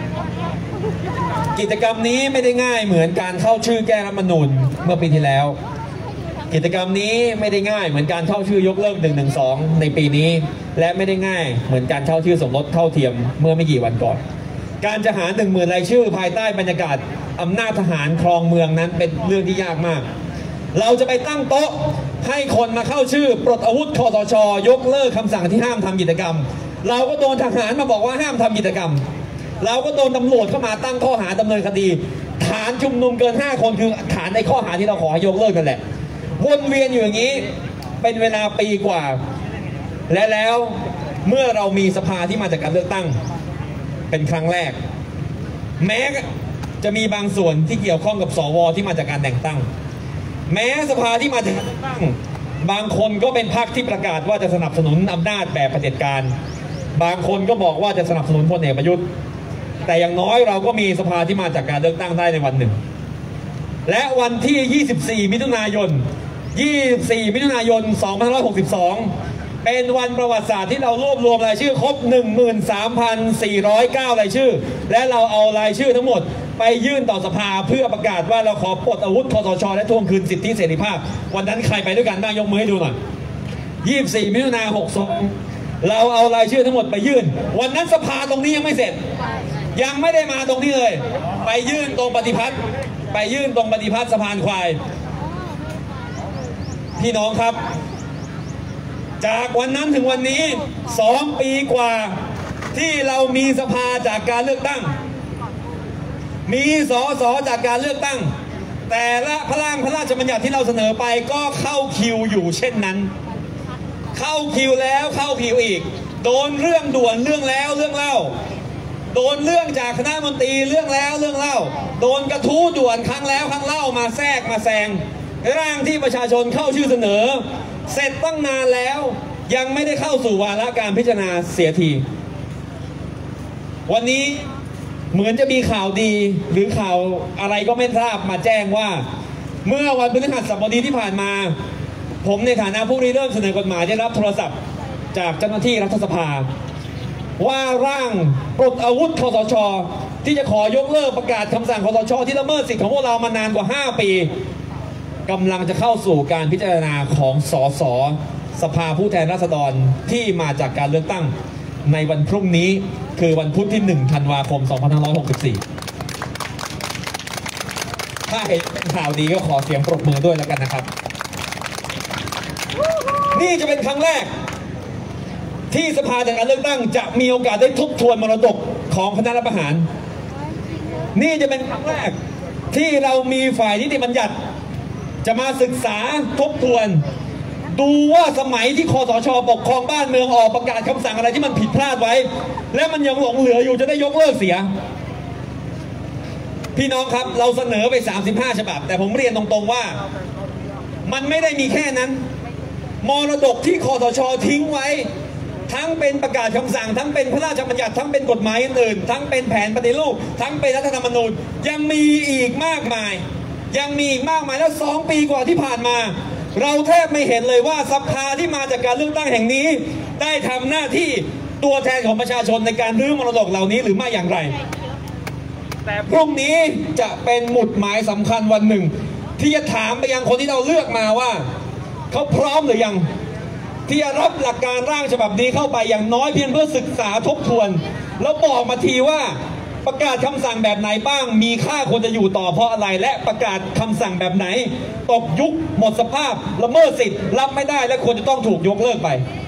กิจกรรมนี้ไม่ได้ง่ายเหมือนการเข้าชื่อแก้รัฐธรรมนูญเมื่อปีที่แล้วกิจกรรมนี้ไม่ได้ง่ายเหมือนการเข้าชื่อยกเลิกหนึ่งหนึ่งสองในปีนี้และไม่ได้ง่ายเหมือนการเข้าชื่อสมรสเท่าเทียมเมื่อไม่กี่วันก่อนการจะหาหนึ่งหมื่นรายชื่อภายใต้บรรยากาศอำนาจทหารครองเมืองนั้นเป็นเรื่องที่ยากมากเราจะไปตั้งโต๊ะให้คนมาเข้าชื่อปลดอาวุธคสช.ยกเลิกคำสั่งที่ห้ามทำกิจกรรมเราก็โดนทหารมาบอกว่าห้ามทำกิจกรรมเราก็โดนตำรวจเข้ามาตั้งข้อหาดำเนินคดีฐานชุมนุมเกินห้าคนคือฐานในข้อหาที่เราขอให้ยกเลิกกันแหละวนเวียนอยู่อย่างนี้เป็นเวลาปีกว่าและแล้วเมื่อเรามีสภาที่มาจากการเลือกตั้งเป็นครั้งแรกแม้จะมีบางส่วนที่เกี่ยวข้องกับสวที่มาจากการแต่งตั้งแม้สภาที่มาจากการแต่งตั้งบางคนก็เป็นพรรคที่ประกาศว่าจะสนับสนุนอำนาจแบบเผด็จการบางคนก็บอกว่าจะสนับสนุนพลเอกประยุทธ์แต่อย่างน้อยเราก็มีสภาที่มาจากการเลือกตั้งได้ในวันหนึ่งและวันที่ ยี่สิบสี่ มิถุนายน ยี่สิบสี่ มิถุนายน สองพันห้าร้อยหกสิบสอง เป็นวันประวัติศาสตร์ที่เรารวบรวมรายชื่อครบ หนึ่งหมื่นสามพันสี่ร้อยเก้า รายชื่อและเราเอารายชื่อทั้งหมดไปยื่นต่อสภาเพื่อประกาศว่าเราขอปลดอาวุธคสช.และทวงคืนสิทธิเสรีภาพวันนั้นใครไปด้วยกันบ้างยกมือให้ดูหน่อย ยี่สิบสี่ มิถุนายน หกสิบสอง เราเอารายชื่อทั้งหมดไปยื่นวันนั้นสภาตรงนี้ยังไม่เสร็จยังไม่ได้มาตรงนี้เลยไปยื่นตรงปฏิพัฒน์ไปยื่นตรงปฏิพัฒน์สะพานควายพี่น้องครับจากวันนั้นถึงวันนี้สองปีกว่าที่เรามีสภาจากการเลือกตั้งมีสสจากการเลือกตั้งแต่ละพระร่างพระราชบัญญัติที่เราเสนอไปก็เข้าคิวอยู่เช่นนั้นเข้าคิวแล้วเข้าคิวอีกโดนเรื่องด่วนเรื่องแล้วเรื่องเล่าโดนเรื่องจากคณะมนตรีเรื่องแล้วเรื่องเล่าโดนกระทู้ด่วนครั้งแล้วครั้งเล่ามาแทรกมาแซงร่างที่ประชาชนเข้าชื่อเสนอเสร็จตั้งนานแล้วยังไม่ได้เข้าสู่วาระการพิจารณาเสียทีวันนี้เหมือนจะมีข่าวดีหรือข่าวอะไรก็ไม่ทราบมาแจ้งว่าเมื่อวันพฤหัสบดีที่ผ่านมาผมในฐานะผู้ริเริ่มเสนอกฎหมายได้รับโทรศัพท์จากเจ้าหน้าที่รัฐสภาว่าร่างปลดอาวุธคสช.ที่จะขอยกเลิกประกาศคำสั่งคสช.ที่ละเมิดสิทธิของพวกเรามานานกว่าห้าปีกำลังจะเข้าสู่การพิจารณาของสสสภาผู้แทนราษฎรที่มาจากการเลือกตั้งในวันพรุ่งนี้คือวันพุธที่หนึ่งธันวาคมสองพันห้าร้อยหกสิบสี่ถ้าเห็นเป็นข่าวดีก็ขอเสียงปรบมือด้วยแล้วกันนะครับนี่จะเป็นครั้งแรกที่สภาจากการเลือกตั้งจะมีโอกาสได้ทบทวนมรดกของคณะรัฐประหารนี่จะเป็นครั้งแรกที่เรามีฝ่ายนิติบัญญัติจะมาศึกษาทบทวนดูว่าสมัยที่คสช.ปกครองบ้านเมืองออกประกาศคำสั่งอะไรที่มันผิดพลาดไว้และมันยังหลงเหลืออยู่จะได้ยกเลิกเสียพี่น้องครับเราเสนอไปสามสิบห้าฉบับแต่ผมเรียนตรงๆว่ามันไม่ได้มีแค่นั้นมรดกที่คสช.ทิ้งไว้ทั้งเป็นประกาศคำสั่งทั้งเป็นพระราชบัญญัติทั้งเป็นกฎหมายอื่นๆทั้งเป็นแผนปฏิรูปทั้งเป็นรัฐธรรมนูญยังมีอีกมากมายยังมีอีกมากมายแล้วสองปีกว่าที่ผ่านมาเราแทบไม่เห็นเลยว่าสภาที่มาจากการเลือกตั้งแห่งนี้ได้ทำหน้าที่ตัวแทนของประชาชนในการรื้อมรดกเหล่านี้หรือไม่อย่างไรแต่พรุ่งนี้จะเป็นหมุดหมายสำคัญวันหนึ่งที่จะถามไปยังคนที่เราเลือกมาว่าเขาพร้อมหรือยังที่จะรับหลักการร่างฉบับนี้เข้าไปอย่างน้อยเพียงเพื่อศึกษาทบทวนแล้วบอกมาทีว่าประกาศคำสั่งแบบไหนบ้างมีค่าควรจะอยู่ต่อเพราะอะไรและประกาศคำสั่งแบบไหนตกยุคหมดสภาพละเมิดสิทธิ์รับไม่ได้และควรจะต้องถูกยกเลิกไป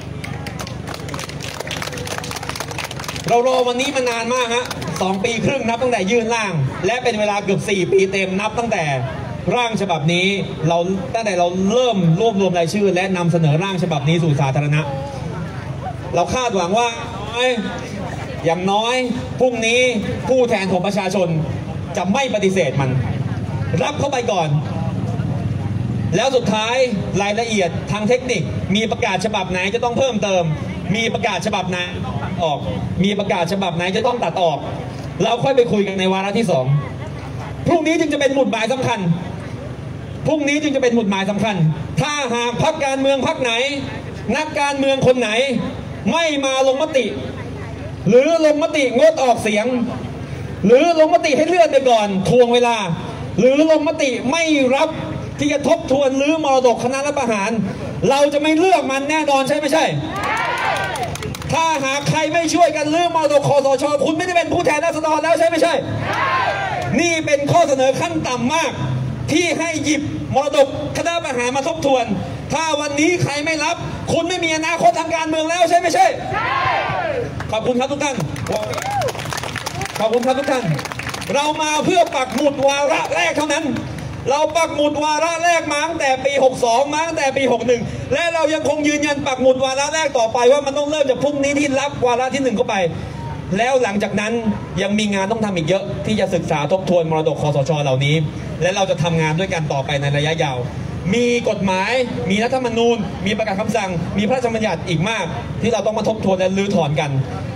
เรารอวันนี้มานานมากฮะสองปีครึ่งนับตั้งแต่ยื่นร่างและเป็นเวลาเกือบสี่ปีเต็มนับตั้งแต่ร่างฉบับนี้เราตั้งแต่เราเริ่มรวบรวมรายชื่อและนำเสนอร่างฉบับนี้สู่สาธารณะเราคาดหวังว่าอย่างน้อยพรุ่งนี้ผู้แทนของประชาชนจะไม่ปฏิเสธมันรับเข้าไปก่อนแล้วสุดท้ายรายละเอียดทางเทคนิคมีประกาศฉบับไหนจะต้องเพิ่มเติมมีประกาศฉบับไหนออกมีประกาศฉบับไหนจะต้องตัดออกเราค่อยไปคุยกันในวาระที่สองพรุ่งนี้จึงจะเป็นหมุดหมายสำคัญพรุ่งนี้จึงจะเป็นหมุดหมายสำคัญถ้าหากพรรคการเมืองพรรคไหนนักการเมืองคนไหนไม่มาลงมติหรือลงมติงดออกเสียงหรือลงมติให้เลื่อนไปก่อนทวงเวลาหรือลงมติไม่รับที่จะทบทวนหรือมรดกคณะรัฐประหารเราจะไม่เลือกมันแน่นอนใช่ไม่ใช่ถ้าหากใครไม่ช่วยกันเลือกมรดกคสช.คุณไม่ได้เป็นผู้แทนราษฎรแล้วใช่ไม่ใช่นี่เป็นข้อเสนอขั้นต่ำมากที่ให้หยิบมรดกคณะรัฐประหารมาทบทวนถ้าวันนี้ใครไม่รับคุณไม่มีอนาคตทางการเมืองแล้วใช่ไม่ใช่ขอบคุณครับทุกท่านขอบคุณครับทุกท่านเรามาเพื่อปักหมุดวาระแรกเท่านั้นเราปักหมุดวาระแรกมาตั้งแต่ปีหกสองมาตั้งแต่ปีหกหนึ่งและเรายังคงยืนยันปักหมุดวาระแรกต่อไปว่ามันต้องเริ่มจากพรุ่งนี้ที่รับวาระที่หนึ่งเข้าไปแล้วหลังจากนั้นยังมีงานต้องทำอีกเยอะที่จะศึกษาทบทวนมรดกคสช.เหล่านี้และเราจะทำงานด้วยกันต่อไปในระยะยาวมีกฎหมายมีรัฐธรรมนูญมีประกาศคำสั่งมีพระราชบัญญัติอีกมากที่เราต้องมาทบทวนและรื้อถอนกัน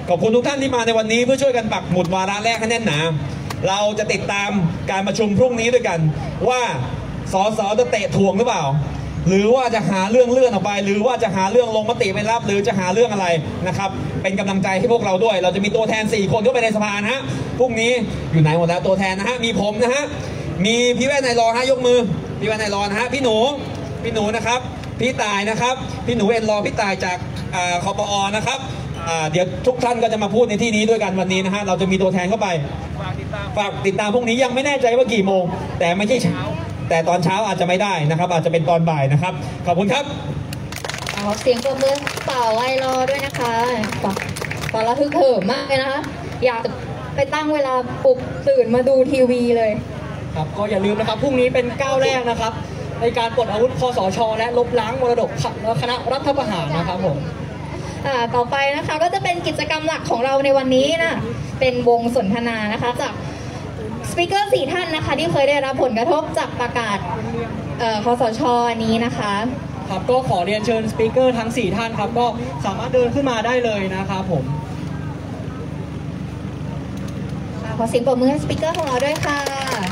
ขอบคุณทุกท่านที่มาในวันนี้เพื่อช่วยกันปักหมุดวาระแรกให้แน่นหนาเราจะติดตามการประชุมพรุ่งนี้ด้วยกันว่าสสจะเตะถ่วงหรือเปล่าหรือว่าจะหาเรื่องเลื่อนออกไปหรือว่าจะหาเรื่องลงมติไม่รับหรือจะหาเรื่องอะไรนะครับเป็นกำลังใจให้พวกเราด้วยเราจะมีตัวแทนสี่คนเข้าไปในสภานะฮะพรุ่งนี้อยู่ไหนหมดแล้วตัวแทนนะฮะมีผมนะฮะมีพี่แว่นนายรอฮะยกมือพี่แว่นนายรอนะฮะพี่หนูพี่หนูนะครับพี่ตายนะครับพี่หนูเอ็นรอพี่ตายจากคปอนะครับเดี๋ยวทุกท่านก็จะมาพูดในที่นี้ด้วยกันวันนี้นะฮะเราจะมีตัวแทนเข้าไปฝากติดตามพรุ่งนี้ยังไม่แน่ใจว่ากี่โมงแต่ไม่ใช่เช้าแต่ตอนเช้าอาจจะไม่ได้นะครับอาจจะเป็นตอนบ่ายนะครับขอบคุณครับขอเสียงปรบมือเป่าไอรอด้วยนะคะตอนเราฮึกเหิมมากเลยนะคะอยากไปตั้งเวลาปลุกตื่นมาดูทีวีเลยครับก็อย่าลืมนะครับพรุ่งนี้เป็นก้าวแรกนะครับในการปลดอาวุธคสช.และลบล้างมรดกคณะรัฐประหารนะครับผมต่อไปนะคะก็จะเป็นกิจกรรมหลักของเราในวันนี้นะเป็นวงสนทนานะคะจากสปีกเกอร์สี่ท่านนะคะที่เคยได้รับผลกระทบจากประกาศคสช.นี้นะคะครับก็ขอเรียนเชิญสปีกเกอร์ทั้งสี่ท่านครับก็สามารถเดินขึ้นมาได้เลยนะครับผมขอเสียงปรบมือให้สปีกเกอร์ของเราด้วยค่ะ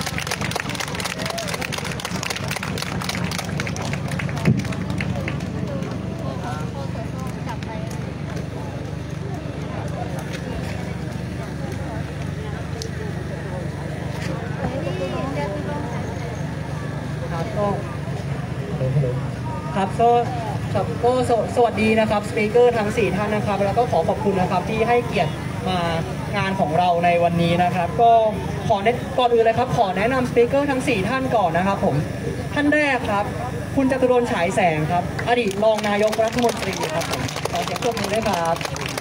ครับก็ครับก็สวัสดีนะครับสปีกเกอร์ทั้งสี่ท่านนะครับแล้วก็ขอขอบคุณนะครับที่ให้เกียรติมางานของเราในวันนี้นะครับก็ขอเน้นก่อนอื่นเลยครับขอแนะนำสปีกเกอร์ทั้งสี่ท่านก่อนนะครับผมท่านแรกครับคุณจตุรนต์ฉายแสงครับอดีตรองนายกรัฐมนตรีครับผมขอเสียงปรบมือด้วยครับ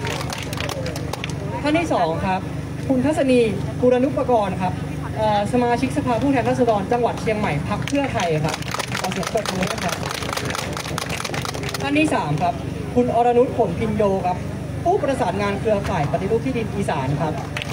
ท่านที่สองครับคุณทัศนีกุรนุปกรณ์ครับสมาชิกสภาผู้แทนราษฎรจังหวัดเชียงใหม่พรรคเพื่อไทยครับขอเสียงปรบมือด้วยครับท่านที่สามครับคุณอรนุช ผลพินโยครับผู้ประสานงานเครือข่ายปฏิรูปที่ดินอีสานครับ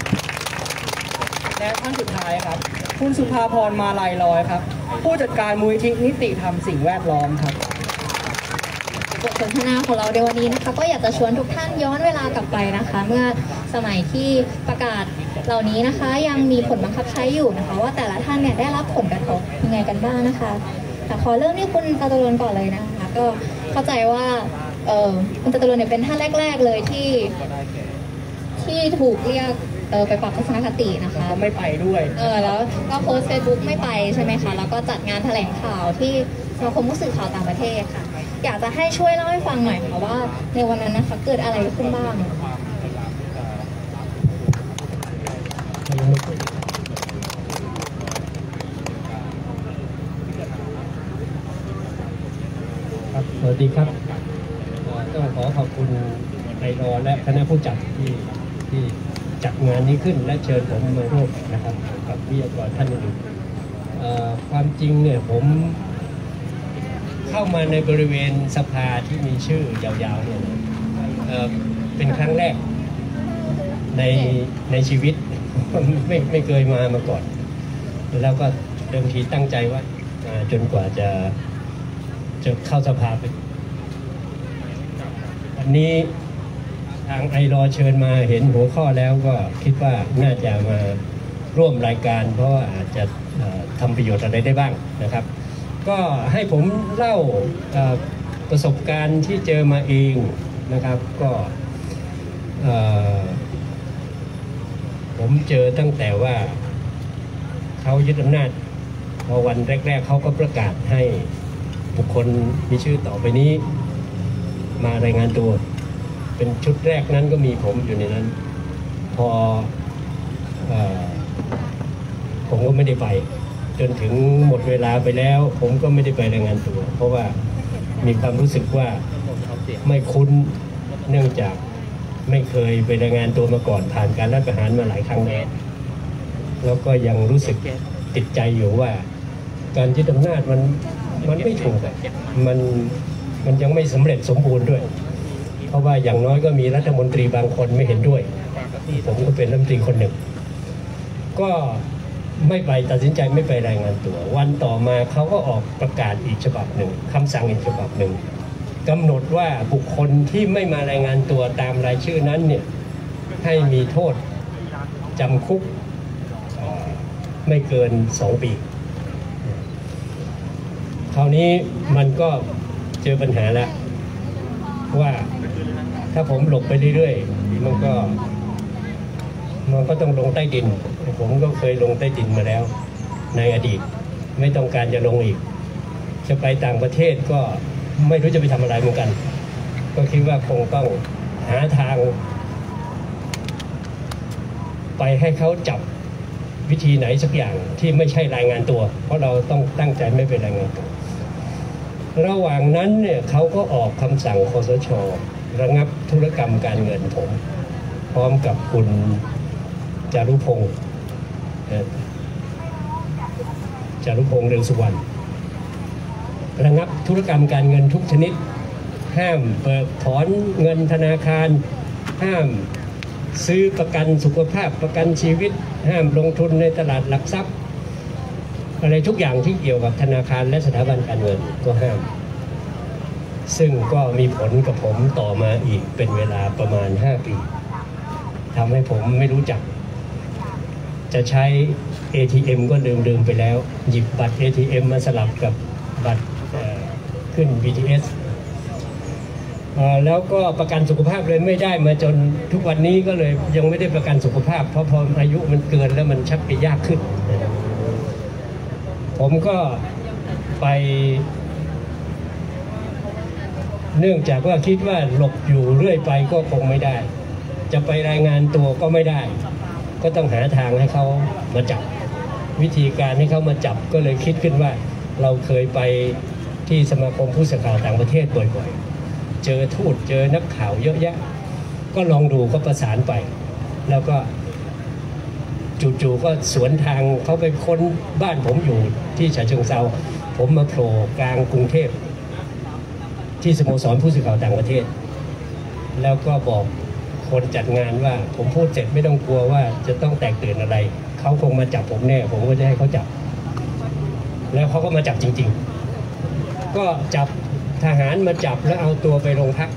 และท่านสุดท้ายครับคุณสุภาพร มาลัยลอยครับผู้จัดการมูลนิธินิติธรรมสิ่งแวดล้อมครับบทสนทนาของเราในวันนี้นะคะก็อยากจะชวนทุกท่านย้อนเวลากลับไปนะคะเมื่อสมัยที่ประกาศเหล่านี้นะคะยังมีผลบังคับใช้อยู่นะคะว่าแต่ละท่านเนี่ยได้รับผลกระทบยังไงกันบ้างนะคะแต่ขอเริ่มที่คุณจตุรนต์ก่อนเลยนะคะก็เข้าใจว่าเออคุณจตุรนต์เนี่ยเป็นท่านแรกๆเลยที่ที่ถูกเรียกเออไปปรับทัศนคตินะคะก็ไม่ไปด้วยเออแล้วก็โพสต์เฟซบุ๊กไม่ไปใช่ไหมคะแล้วก็จัดงานแถลงข่าวที่สมาคมผู้สื่อข่าวต่างประเทศค่ะอยากจะให้ช่วยเล่าให้ฟังหน่อยค่ะว่าในวันนั้นนะคะเกิดอะไรขึ้นบ้างครับสวัสดีครับต้องขอขอบคุณไอรอและคณะผู้จัดที่ที่จัดงานนี้ขึ้นและเชิญผมมาร่วมนะครับกับวิทยากรท่านอื่นความจริงเนี่ยผมเข้ามาในบริเวณสภาที่มีชื่อยาวๆเนี่ยเอ่อเป็นครั้งแรกในในชีวิตไม่ไม่เคยมามาก่อนแล้วก็เดิมทีตั้งใจว่าจนกว่าจะจะเข้าสภาไปวันนี้ทางไอรอเชิญมาเห็นหัวข้อแล้วก็คิดว่าน่าจะมาร่วมรายการเพราะว่าอาจจะทำประโยชน์อะไรได้บ้างนะครับก็ให้ผมเล่าประสบการณ์ที่เจอมาเองนะครับก็ผมเจอตั้งแต่ว่าเขายึดอำนาจพอวันแรกๆเขาก็ประกาศให้บุคคลมีชื่อต่อไปนี้มารายงานตัวเป็นชุดแรกนั้นก็มีผมอยู่ในนั้นพอผมก็ไม่ได้ไปจนถึงหมดเวลาไปแล้วผมก็ไม่ได้ไปรายงานตัวเพราะว่ามีความรู้สึกว่าไม่คุ้นเนื่องจากไม่เคยไปรายงานตัวมาก่อนผ่านการรัฐประหารมาหลายครั้งแล้วแล้วก็ยังรู้สึกติดใจอยู่ว่าการยึดอำนาจมันมันไม่ถูกมันมันยังไม่สำเร็จสมบูรณ์ด้วยเพราะว่าอย่างน้อยก็มีรัฐมนตรีบางคนไม่เห็นด้วยผมก็เป็นรัฐมนตรีคนหนึ่งก็ไม่ไปตัดสินใจไม่ไปรายงานตัววันต่อมาเขาก็ออกประกาศอีกฉบับหนึ่งคำสั่งอีกฉบับหนึ่งกำหนดว่าบุคคลที่ไม่มารายงานตัวตามรายชื่อนั้นเนี่ยให้มีโทษจำคุกไม่เกินสองปีคราวนี้มันก็เจอปัญหาแล้วว่าถ้าผมหลบไปเรื่อยๆมันก็มันก็ต้องลงใต้ดินผมก็เคยลงใต้ดินมาแล้วในอดีตไม่ต้องการจะลงอีกจะไปต่างประเทศก็ไม่รู้จะไปทำอะไรเหมือนกันก็คิดว่าคงต้องหาทางไปให้เขาจับวิธีไหนสักอย่างที่ไม่ใช่รายงานตัวเพราะเราต้องตั้งใจไม่เป็นรายงานตัวระหว่างนั้นเนี่ยเขาก็ออกคำสั่งคสช.ระงับธุรกรรมการเงินผมพร้อมกับคุณจารุพงษ์จารุพงษ์เรืองสุวรรณระงับธุรกรรมการเงินทุกชนิดห้ามเปิดถอนเงินธนาคารห้ามซื้อประกันสุขภาพประกันชีวิตห้ามลงทุนในตลาดหลักทรัพย์อะไรทุกอย่างที่เกี่ยวกับธนาคารและสถาบันการเงินก็ห้ามซึ่งก็มีผลกับผมต่อมาอีกเป็นเวลาประมาณห้าปีทำให้ผมไม่รู้จักจะใช้ เอ ที เอ็ม ก็ลืมๆไปแล้วหยิบบัตร เอ ที เอ็ม มาสลับกับบัตรขึ้น บี ที เอส แล้วก็ประกันสุขภาพเลยไม่ได้มาจนทุกวันนี้ก็เลยยังไม่ได้ประกันสุขภาพเพราะพออายุมันเกินแล้วมันชักจะยากขึ้นผมก็ไปเนื่องจากว่าคิดว่าหลบอยู่เรื่อยไปก็คงไม่ได้จะไปรายงานตัวก็ไม่ได้ก็ต้องหาทางให้เขามาจับวิธีการให้เขามาจับก็เลยคิดขึ้นว่าเราเคยไปที่สมาคมผู้สื่อข่าวต่างประเทศบ่อยๆเจอทูตเจอนักข่าวเยอะแยะก็ลองดูก็ประสานไปแล้วก็จู่ๆก็สวนทางเขาไปค้นบ้านผมอยู่ที่ฉะเชิงเทราผมมาโผล่กลางกรุงเทพที่สโมสรผู้สื่อข่าวต่างประเทศแล้วก็บอกคนจัดงานว่าผมพูดเสร็จไม่ต้องกลัวว่าจะต้องแตกตื่นอะไรเขาคงมาจับผมแน่ผมก็จะให้เขาจับแล้วเขาก็มาจับจริงๆก็จับทหารมาจับแล้วเอาตัวไปโรงพัก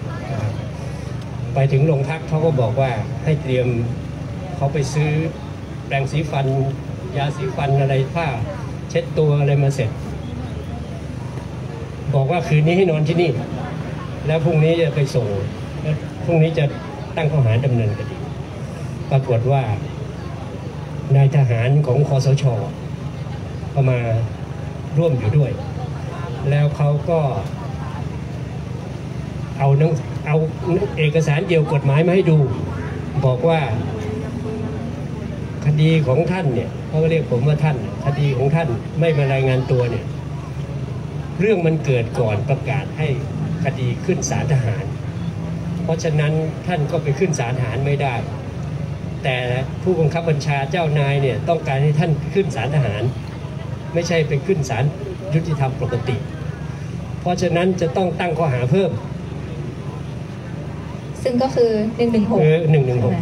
ไปถึงโรงพักเขาก็บอกว่าให้เตรียมเขาไปซื้อแปรงสีฟันยาสีฟันอะไรผ้าเช็ดตัวอะไรมาเสร็จบอกว่าคืนนี้ให้นอนที่นี่แล้วพรุ่งนี้จะไปส่งพรุ่งนี้จะตั้งข้อหาดำเนินคดีปรากฏว่านายทหารของคสช.ก็มาร่วมอยู่ด้วยแล้วเขาก็เอานังเอาเอกสารเกี่ยวกฎหมายมาให้ดูบอกว่าคดีของท่านเนี่ยเขาก็เรียกผมว่าท่านคดีของท่านไม่มารายงานตัวเนี่ยเรื่องมันเกิดก่อนประกาศให้คดีขึ้นศาลทหารเพราะฉะนั้นท่านก็ไปขึ้นศาลทหารไม่ได้แต่ผู้บังคับบัญชาเจ้านายเนี่ยต้องการให้ท่านขึ้นศาลทหารไม่ใช่ไปขึ้นศาลยุติธรรมปกติเพราะฉะนั้นจะต้องตั้งข้อหาเพิ่มซึ่งก็คือหนึ่งหนึ่งหกเออหนึ่งหนึ่งหก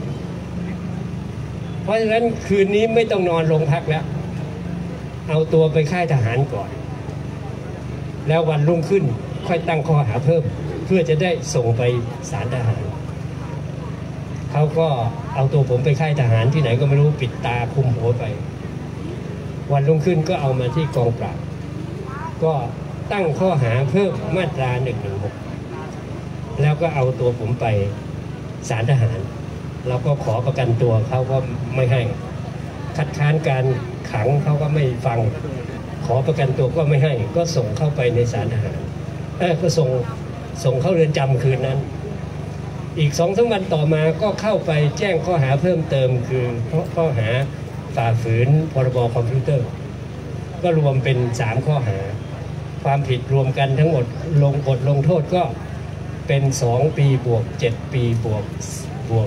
เพราะฉะนั้นคืนนี้ไม่ต้องนอนโรงพักแล้วเอาตัวไปค่ายทหารก่อนแล้ววันรุ่งขึ้นค่อยตั้งข้อหาเพิ่มเพื่อจะได้ส่งไปศาลทหารเขาก็เอาตัวผมไปค่ายทหารที่ไหนก็ไม่รู้ปิดตาคุมหัวไปวันรุ่งขึ้นก็เอามาที่กองปราบก็ตั้งข้อหาเพิ่มมาตราหนึ่งหนึ่งหกแล้วก็เอาตัวผมไปศาลทหารเราก็ขอประกันตัวเขาก็ไม่ให้คัดค้านการขังเขาก็ไม่ฟังขอประกันตัวก็ไม่ให้ก็ส่งเข้าไปในศาลทหารเออก็ส่งส่งเข้าเรือนจำคืนนั้นอีกสองสามวันต่อมาก็เข้าไปแจ้งข้อหาเพิ่มเติมคือข้อหาฝ่าฝืนพรบคอมพิวเตอร์ก็รวมเป็นสามข้อหาความผิดรวมกันทั้งหมดลงบทลงโทษก็เป็นสองปีบวกเจ็ดปีบวกบวก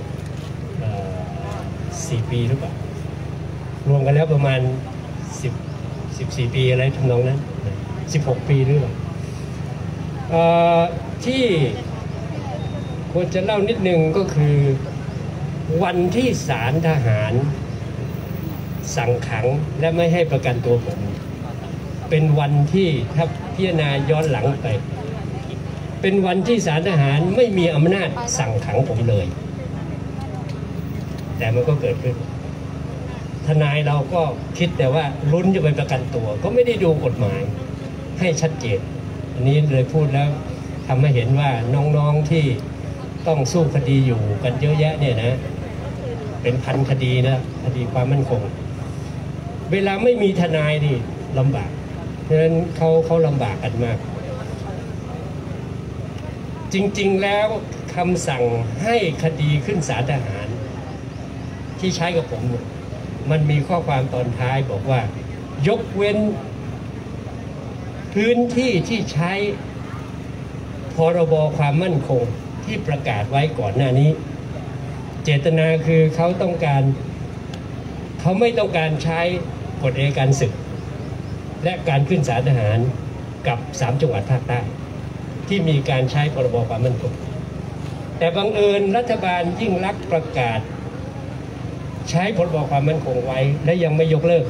สี่ปีหรือเปล่ารวมกันแล้วประมาณสิบ สิบสี่ปีอะไรทำนองนั้นสิบหกปีหรือเปล่าที่ควรจะเล่านิดนึงก็คือวันที่ศาลทหารสั่งขังและไม่ให้ประกันตัวผมเป็นวันที่ถ้าพิจารณาย้อนหลังไปเป็นวันที่ศาลทหารไม่มีอำนาจสั่งขังผมเลยแต่มันก็เกิดขึ้นทนายเราก็คิดแต่ว่าลุ้นจะไปประกันตัวก็ไม่ได้ดูกฎหมายให้ชัดเจนอันนี้เลยพูดแล้วทำให้เห็นว่าน้องๆที่ต้องสู้คดีอยู่กันเยอะแยะเนี่ยนะเป็นพันคดีนะคดีความมั่นคงเวลาไม่มีทนายนี่ลำบากเพราะฉะนั้นเขาเขาลำบากกันมากจริงๆแล้วคำสั่งให้คดีขึ้นศาลทหารที่ใช้กับผมมันมีข้อความตอนท้ายบอกว่ายกเว้นพื้นที่ที่ใช้พรบความมั่นคงที่ประกาศไว้ก่อนหน้านี้เจตนาคือเขาต้องการเขาไม่ต้องการใช้กฎอัยการศึกและการขึ้นศาลทหารกับสามจังหวัดภาคใต้ที่มีการใช้พรบความมั่นคงแต่บังเอิญรัฐบาลยิ่งลักษณ์ประกาศใช้พรบความมั่นคงไว้และยังไม่ยกเลิก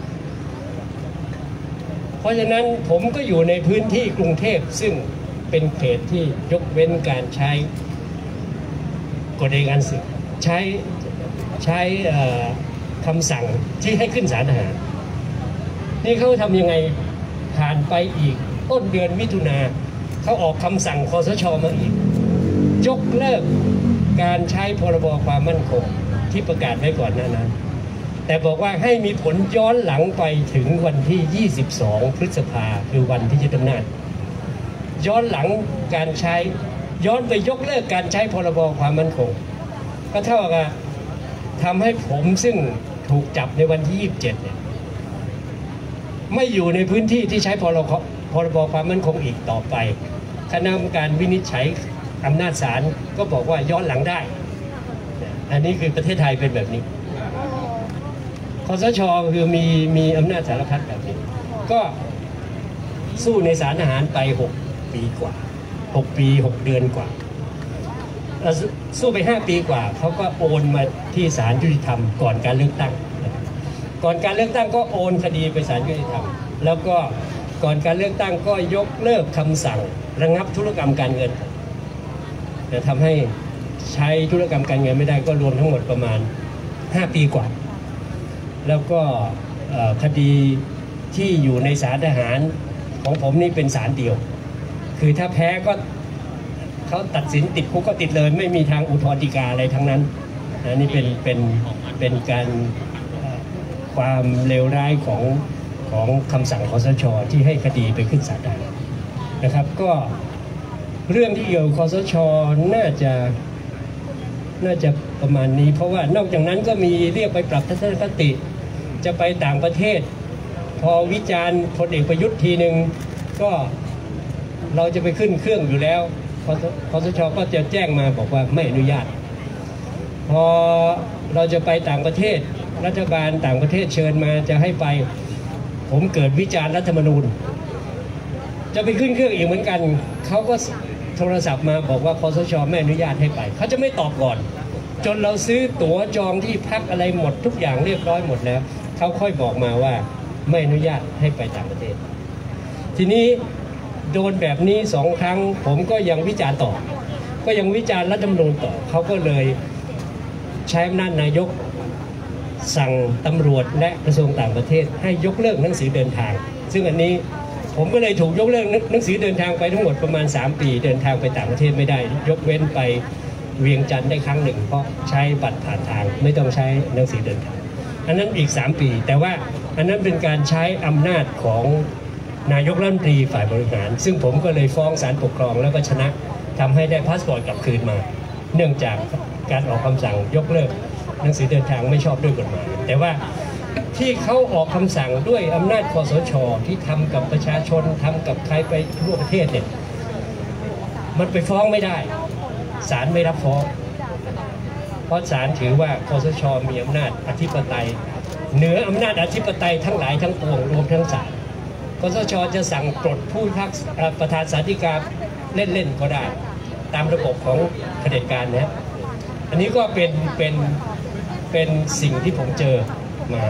เพราะฉะนั้นผมก็อยู่ในพื้นที่กรุงเทพซึ่งเป็นเขตที่ยกเว้นการใช้กฎอัยการศึกใช้ใช้คำสั่งที่ให้ขึ้นศาลทหารนี่เขาทำยังไงผ่านไปอีกต้นเดือนมิถุนาเขาออกคำสั่งคสช.มาอีกยกเลิกการใช้พรบความมั่นคงที่ประกาศไว้ก่อนหน้านั้นแต่บอกว่าให้มีผลย้อนหลังไปถึงวันที่ยี่สิบสองพฤษภาคือวันที่ยึดอำนาจย้อนหลังการใช้ย้อนไปยกเลิกการใช้พรบความมั่นคงก็เท่ากับทำให้ผมซึ่งถูกจับในวันที่ยี่สิบเจ็ดเนี่ยไม่อยู่ในพื้นที่ที่ใช้พรบพรบความมั่นคงอีกต่อไปคณะกรรมการวินิจฉัยอำนาจศาลก็บอกว่าย้อนหลังได้อันนี้คือประเทศไทยเป็นแบบนี้คสช.คือมีมีอำนาจสารพัดแบบนี้ก็สู้ในศาลทหารไปหกปีกว่าหกปีหกเดือนกว่าสู้ไปห้าปีกว่าเขาก็โอนมาที่ศาลยุติธรรมก่อนการเลือกตั้งก่อนการเลือกตั้งก็โอนคดีไปศาลยุติธรรมแล้วก็ก่อนการเลือกตั้งก็ยกเลิกคำสั่งระงับธุรกรรมการเงินแต่ทำให้ใช้ธุรกรรมการเงินไม่ได้ก็รวมทั้งหมดประมาณห้าปีกว่าแล้วก็คดีที่อยู่ในศาลทหารของผมนี่เป็นศาลเดียวคือถ้าแพ้ก็เขาตัดสินติดคุกก็ติดเลยไม่มีทางอุทธรณ์ฎีกาอะไรทั้งนั้นอันนี้เป็นเป็นเป็นการความเลวร้ายของของคำสั่งคสช.ที่ให้คดีไปขึ้นศาลทหารนะครับก็เรื่องที่เกี่ยวกับคสช.น่าจะน่าจะประมาณนี้เพราะว่านอกจากนั้นก็มีเรียกไปปรับทัศนคติจะไปต่างประเทศพอวิจารณ์พลเอกประยุทธ์ทีหนึ่งก็เราจะไปขึ้นเครื่องอยู่แล้วคสช.ก็จะแจ้งมาบอกว่าไม่อนุญาตพอเราจะไปต่างประเทศรัฐบาลต่างประเทศเชิญมาจะให้ไปผมเกิดวิจารณ์รัฐธรรมนูญจะไปขึ้นเครื่องอีกเหมือนกันเขาก็โทรศัพท์มาบอกว่าคสช.ไม่อนุญาตให้ไปเขาจะไม่ตอบก่อนจนเราซื้อตั๋วจองที่พักอะไรหมดทุกอย่างเรียบร้อยหมดแล้วเขาค่อยบอกมาว่าไม่อนุญาตให้ไปต่างประเทศทีนี้โดนแบบนี้สองครั้งผมก็ยังวิจารณ์ต่อก็ยังวิจารณ์รัฐธรรมนูญต่อเขาก็เลยใช้อำนาจนายกสั่งตำรวจและกระทรวงต่างประเทศให้ยกเลิกหนังสือเดินทางซึ่งอันนี้ผมก็เลยถูกยกเลิกหนังสือเดินทางไปทั้งหมดประมาณสามปีเดินทางไปต่างประเทศไม่ได้ยกเว้นไปเวียงจันทร์ได้ครั้งหนึ่งเพราะใช้บัตรผ่านทางไม่ต้องใช้หนังสือเดินทางอันนั้นอีกสามปีแต่ว่าอันนั้นเป็นการใช้อำนาจของนายกรัฐมนตรีฝ่ายบริหารซึ่งผมก็เลยฟ้องศาลปกครองแล้วก็ชนะทำให้ได้พาสปอร์ตกลับคืนมาเนื่องจากการออกคำสั่งยกเลิกหนังสือเดินทางไม่ชอบด้วยกฎหมายแต่ว่าที่เขาออกคำสั่งด้วยอำนาจคสช.ที่ทำกับประชาชนทำกับใครไปทั่วประเทศเนี่ยมันไปฟ้องไม่ได้ศาลไม่รับฟ้องเพราะศาลถือว่าคสช.มีอำนาจอธิปไตยเหนืออำนาจอธิปไตยทั้งหลายทั้งปวงรวมทั้งศาลคสช.จะสั่งปลดผู้พิพากษาประธานศาลฎีกาเล่นๆก็ได้ตามระบบของเผด็จการนะอันนี้ก็เป็นเป็นเป็นสิ่งที่ผมเจอมา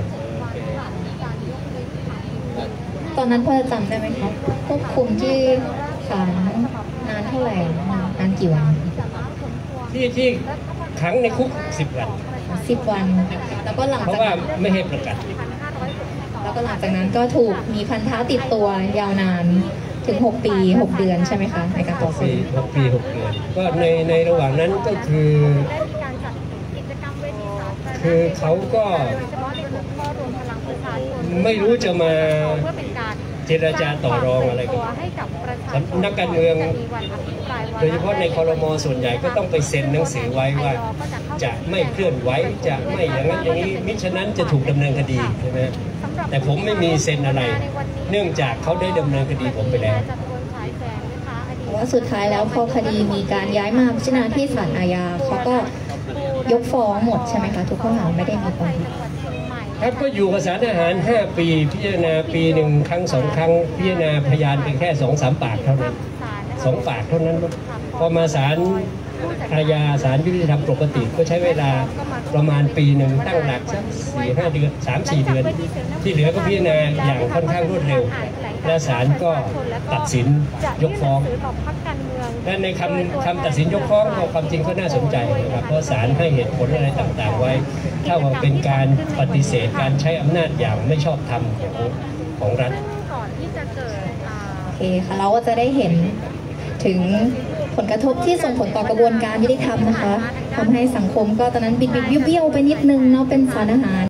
ตอนนั้นพอจะจำได้ไหมครับควบคุมที่ศาลนานเท่าไหร่นานกี่วันที่ที่ขังในคุกสิบวันสิบวัน แล้วก็หลังเพจากราะว่านั้นไม่ให้ประกันแล้วก็หลังจากนั้นก็ถูกมีพันธะติดตัวยาวนานถึงหกปีหกเดือนใช่ไหมคะในการต่อสู้ปีหกปีหกเดือนก็ในในระหว่างนั้นก็คือ คือเขาก็ไม่รู้จะมาเจรจาต่อรองอะไรกันนักการเมืองโดยเฉพาะในครม.ส่วนใหญ่ก็ต้องไปเซ็นหนังสือไว้ว่าจะไม่เคลื่อนไหวจะไม่อย่างนั้นอย่างนี้มิฉะนั้นจะถูกดำเนินคดีใช่ไหมแต่ผมไม่มีเซ็นอะไร เนื่องจากเขาได้ดำเนินคดีผมไปแล้วแต่ว่าสุดท้ายแล้วพอคดีมีการย้ายมาพิจารณาที่ศาลอาญาเขาก็ยกฟ้องหมดใช่ไหมคะทุกข้อหาไม่ได้มีความผิดครับก็อยู่กับศาลทหารห้าปีพิจารณาปีหนึ่งครั้งสองครั้งพิจารณาพยานเป็นแค่สองสามปากเท่านั้นสองปากเท่านั้นพอมาศาลอาญาศาลยุติธรรมปกติก็ใช้เวลาประมาณปีหนึ่งตั้งหลักสักสี่ห้าเดือนสามสี่เดือนที่เหลือก็พิจารณาอย่างค่อนข้างรวดเร็วและศาลก็ตัดสินยกฟ้องและในคำคำตัดสินยกฟ้องก็ความจริงก็น่าสนใจนะครับเพราะศาลให้เหตุผลอะไรต่างๆไว้ถ้าว่าเป็นการปฏิเสธการใช้อำนาจอย่างไม่ชอบธรรมของของรัฐโอเคค่ะเราก็จะได้เห็นถึงผลกระทบที่ส่งผลต่อกระบวนการยุติธรรมนะคะทำให้สังคมก็ตอนนั้นบิดบิดเบี้ยวๆไปนิดนึงเนาะเป็นศาลทหาร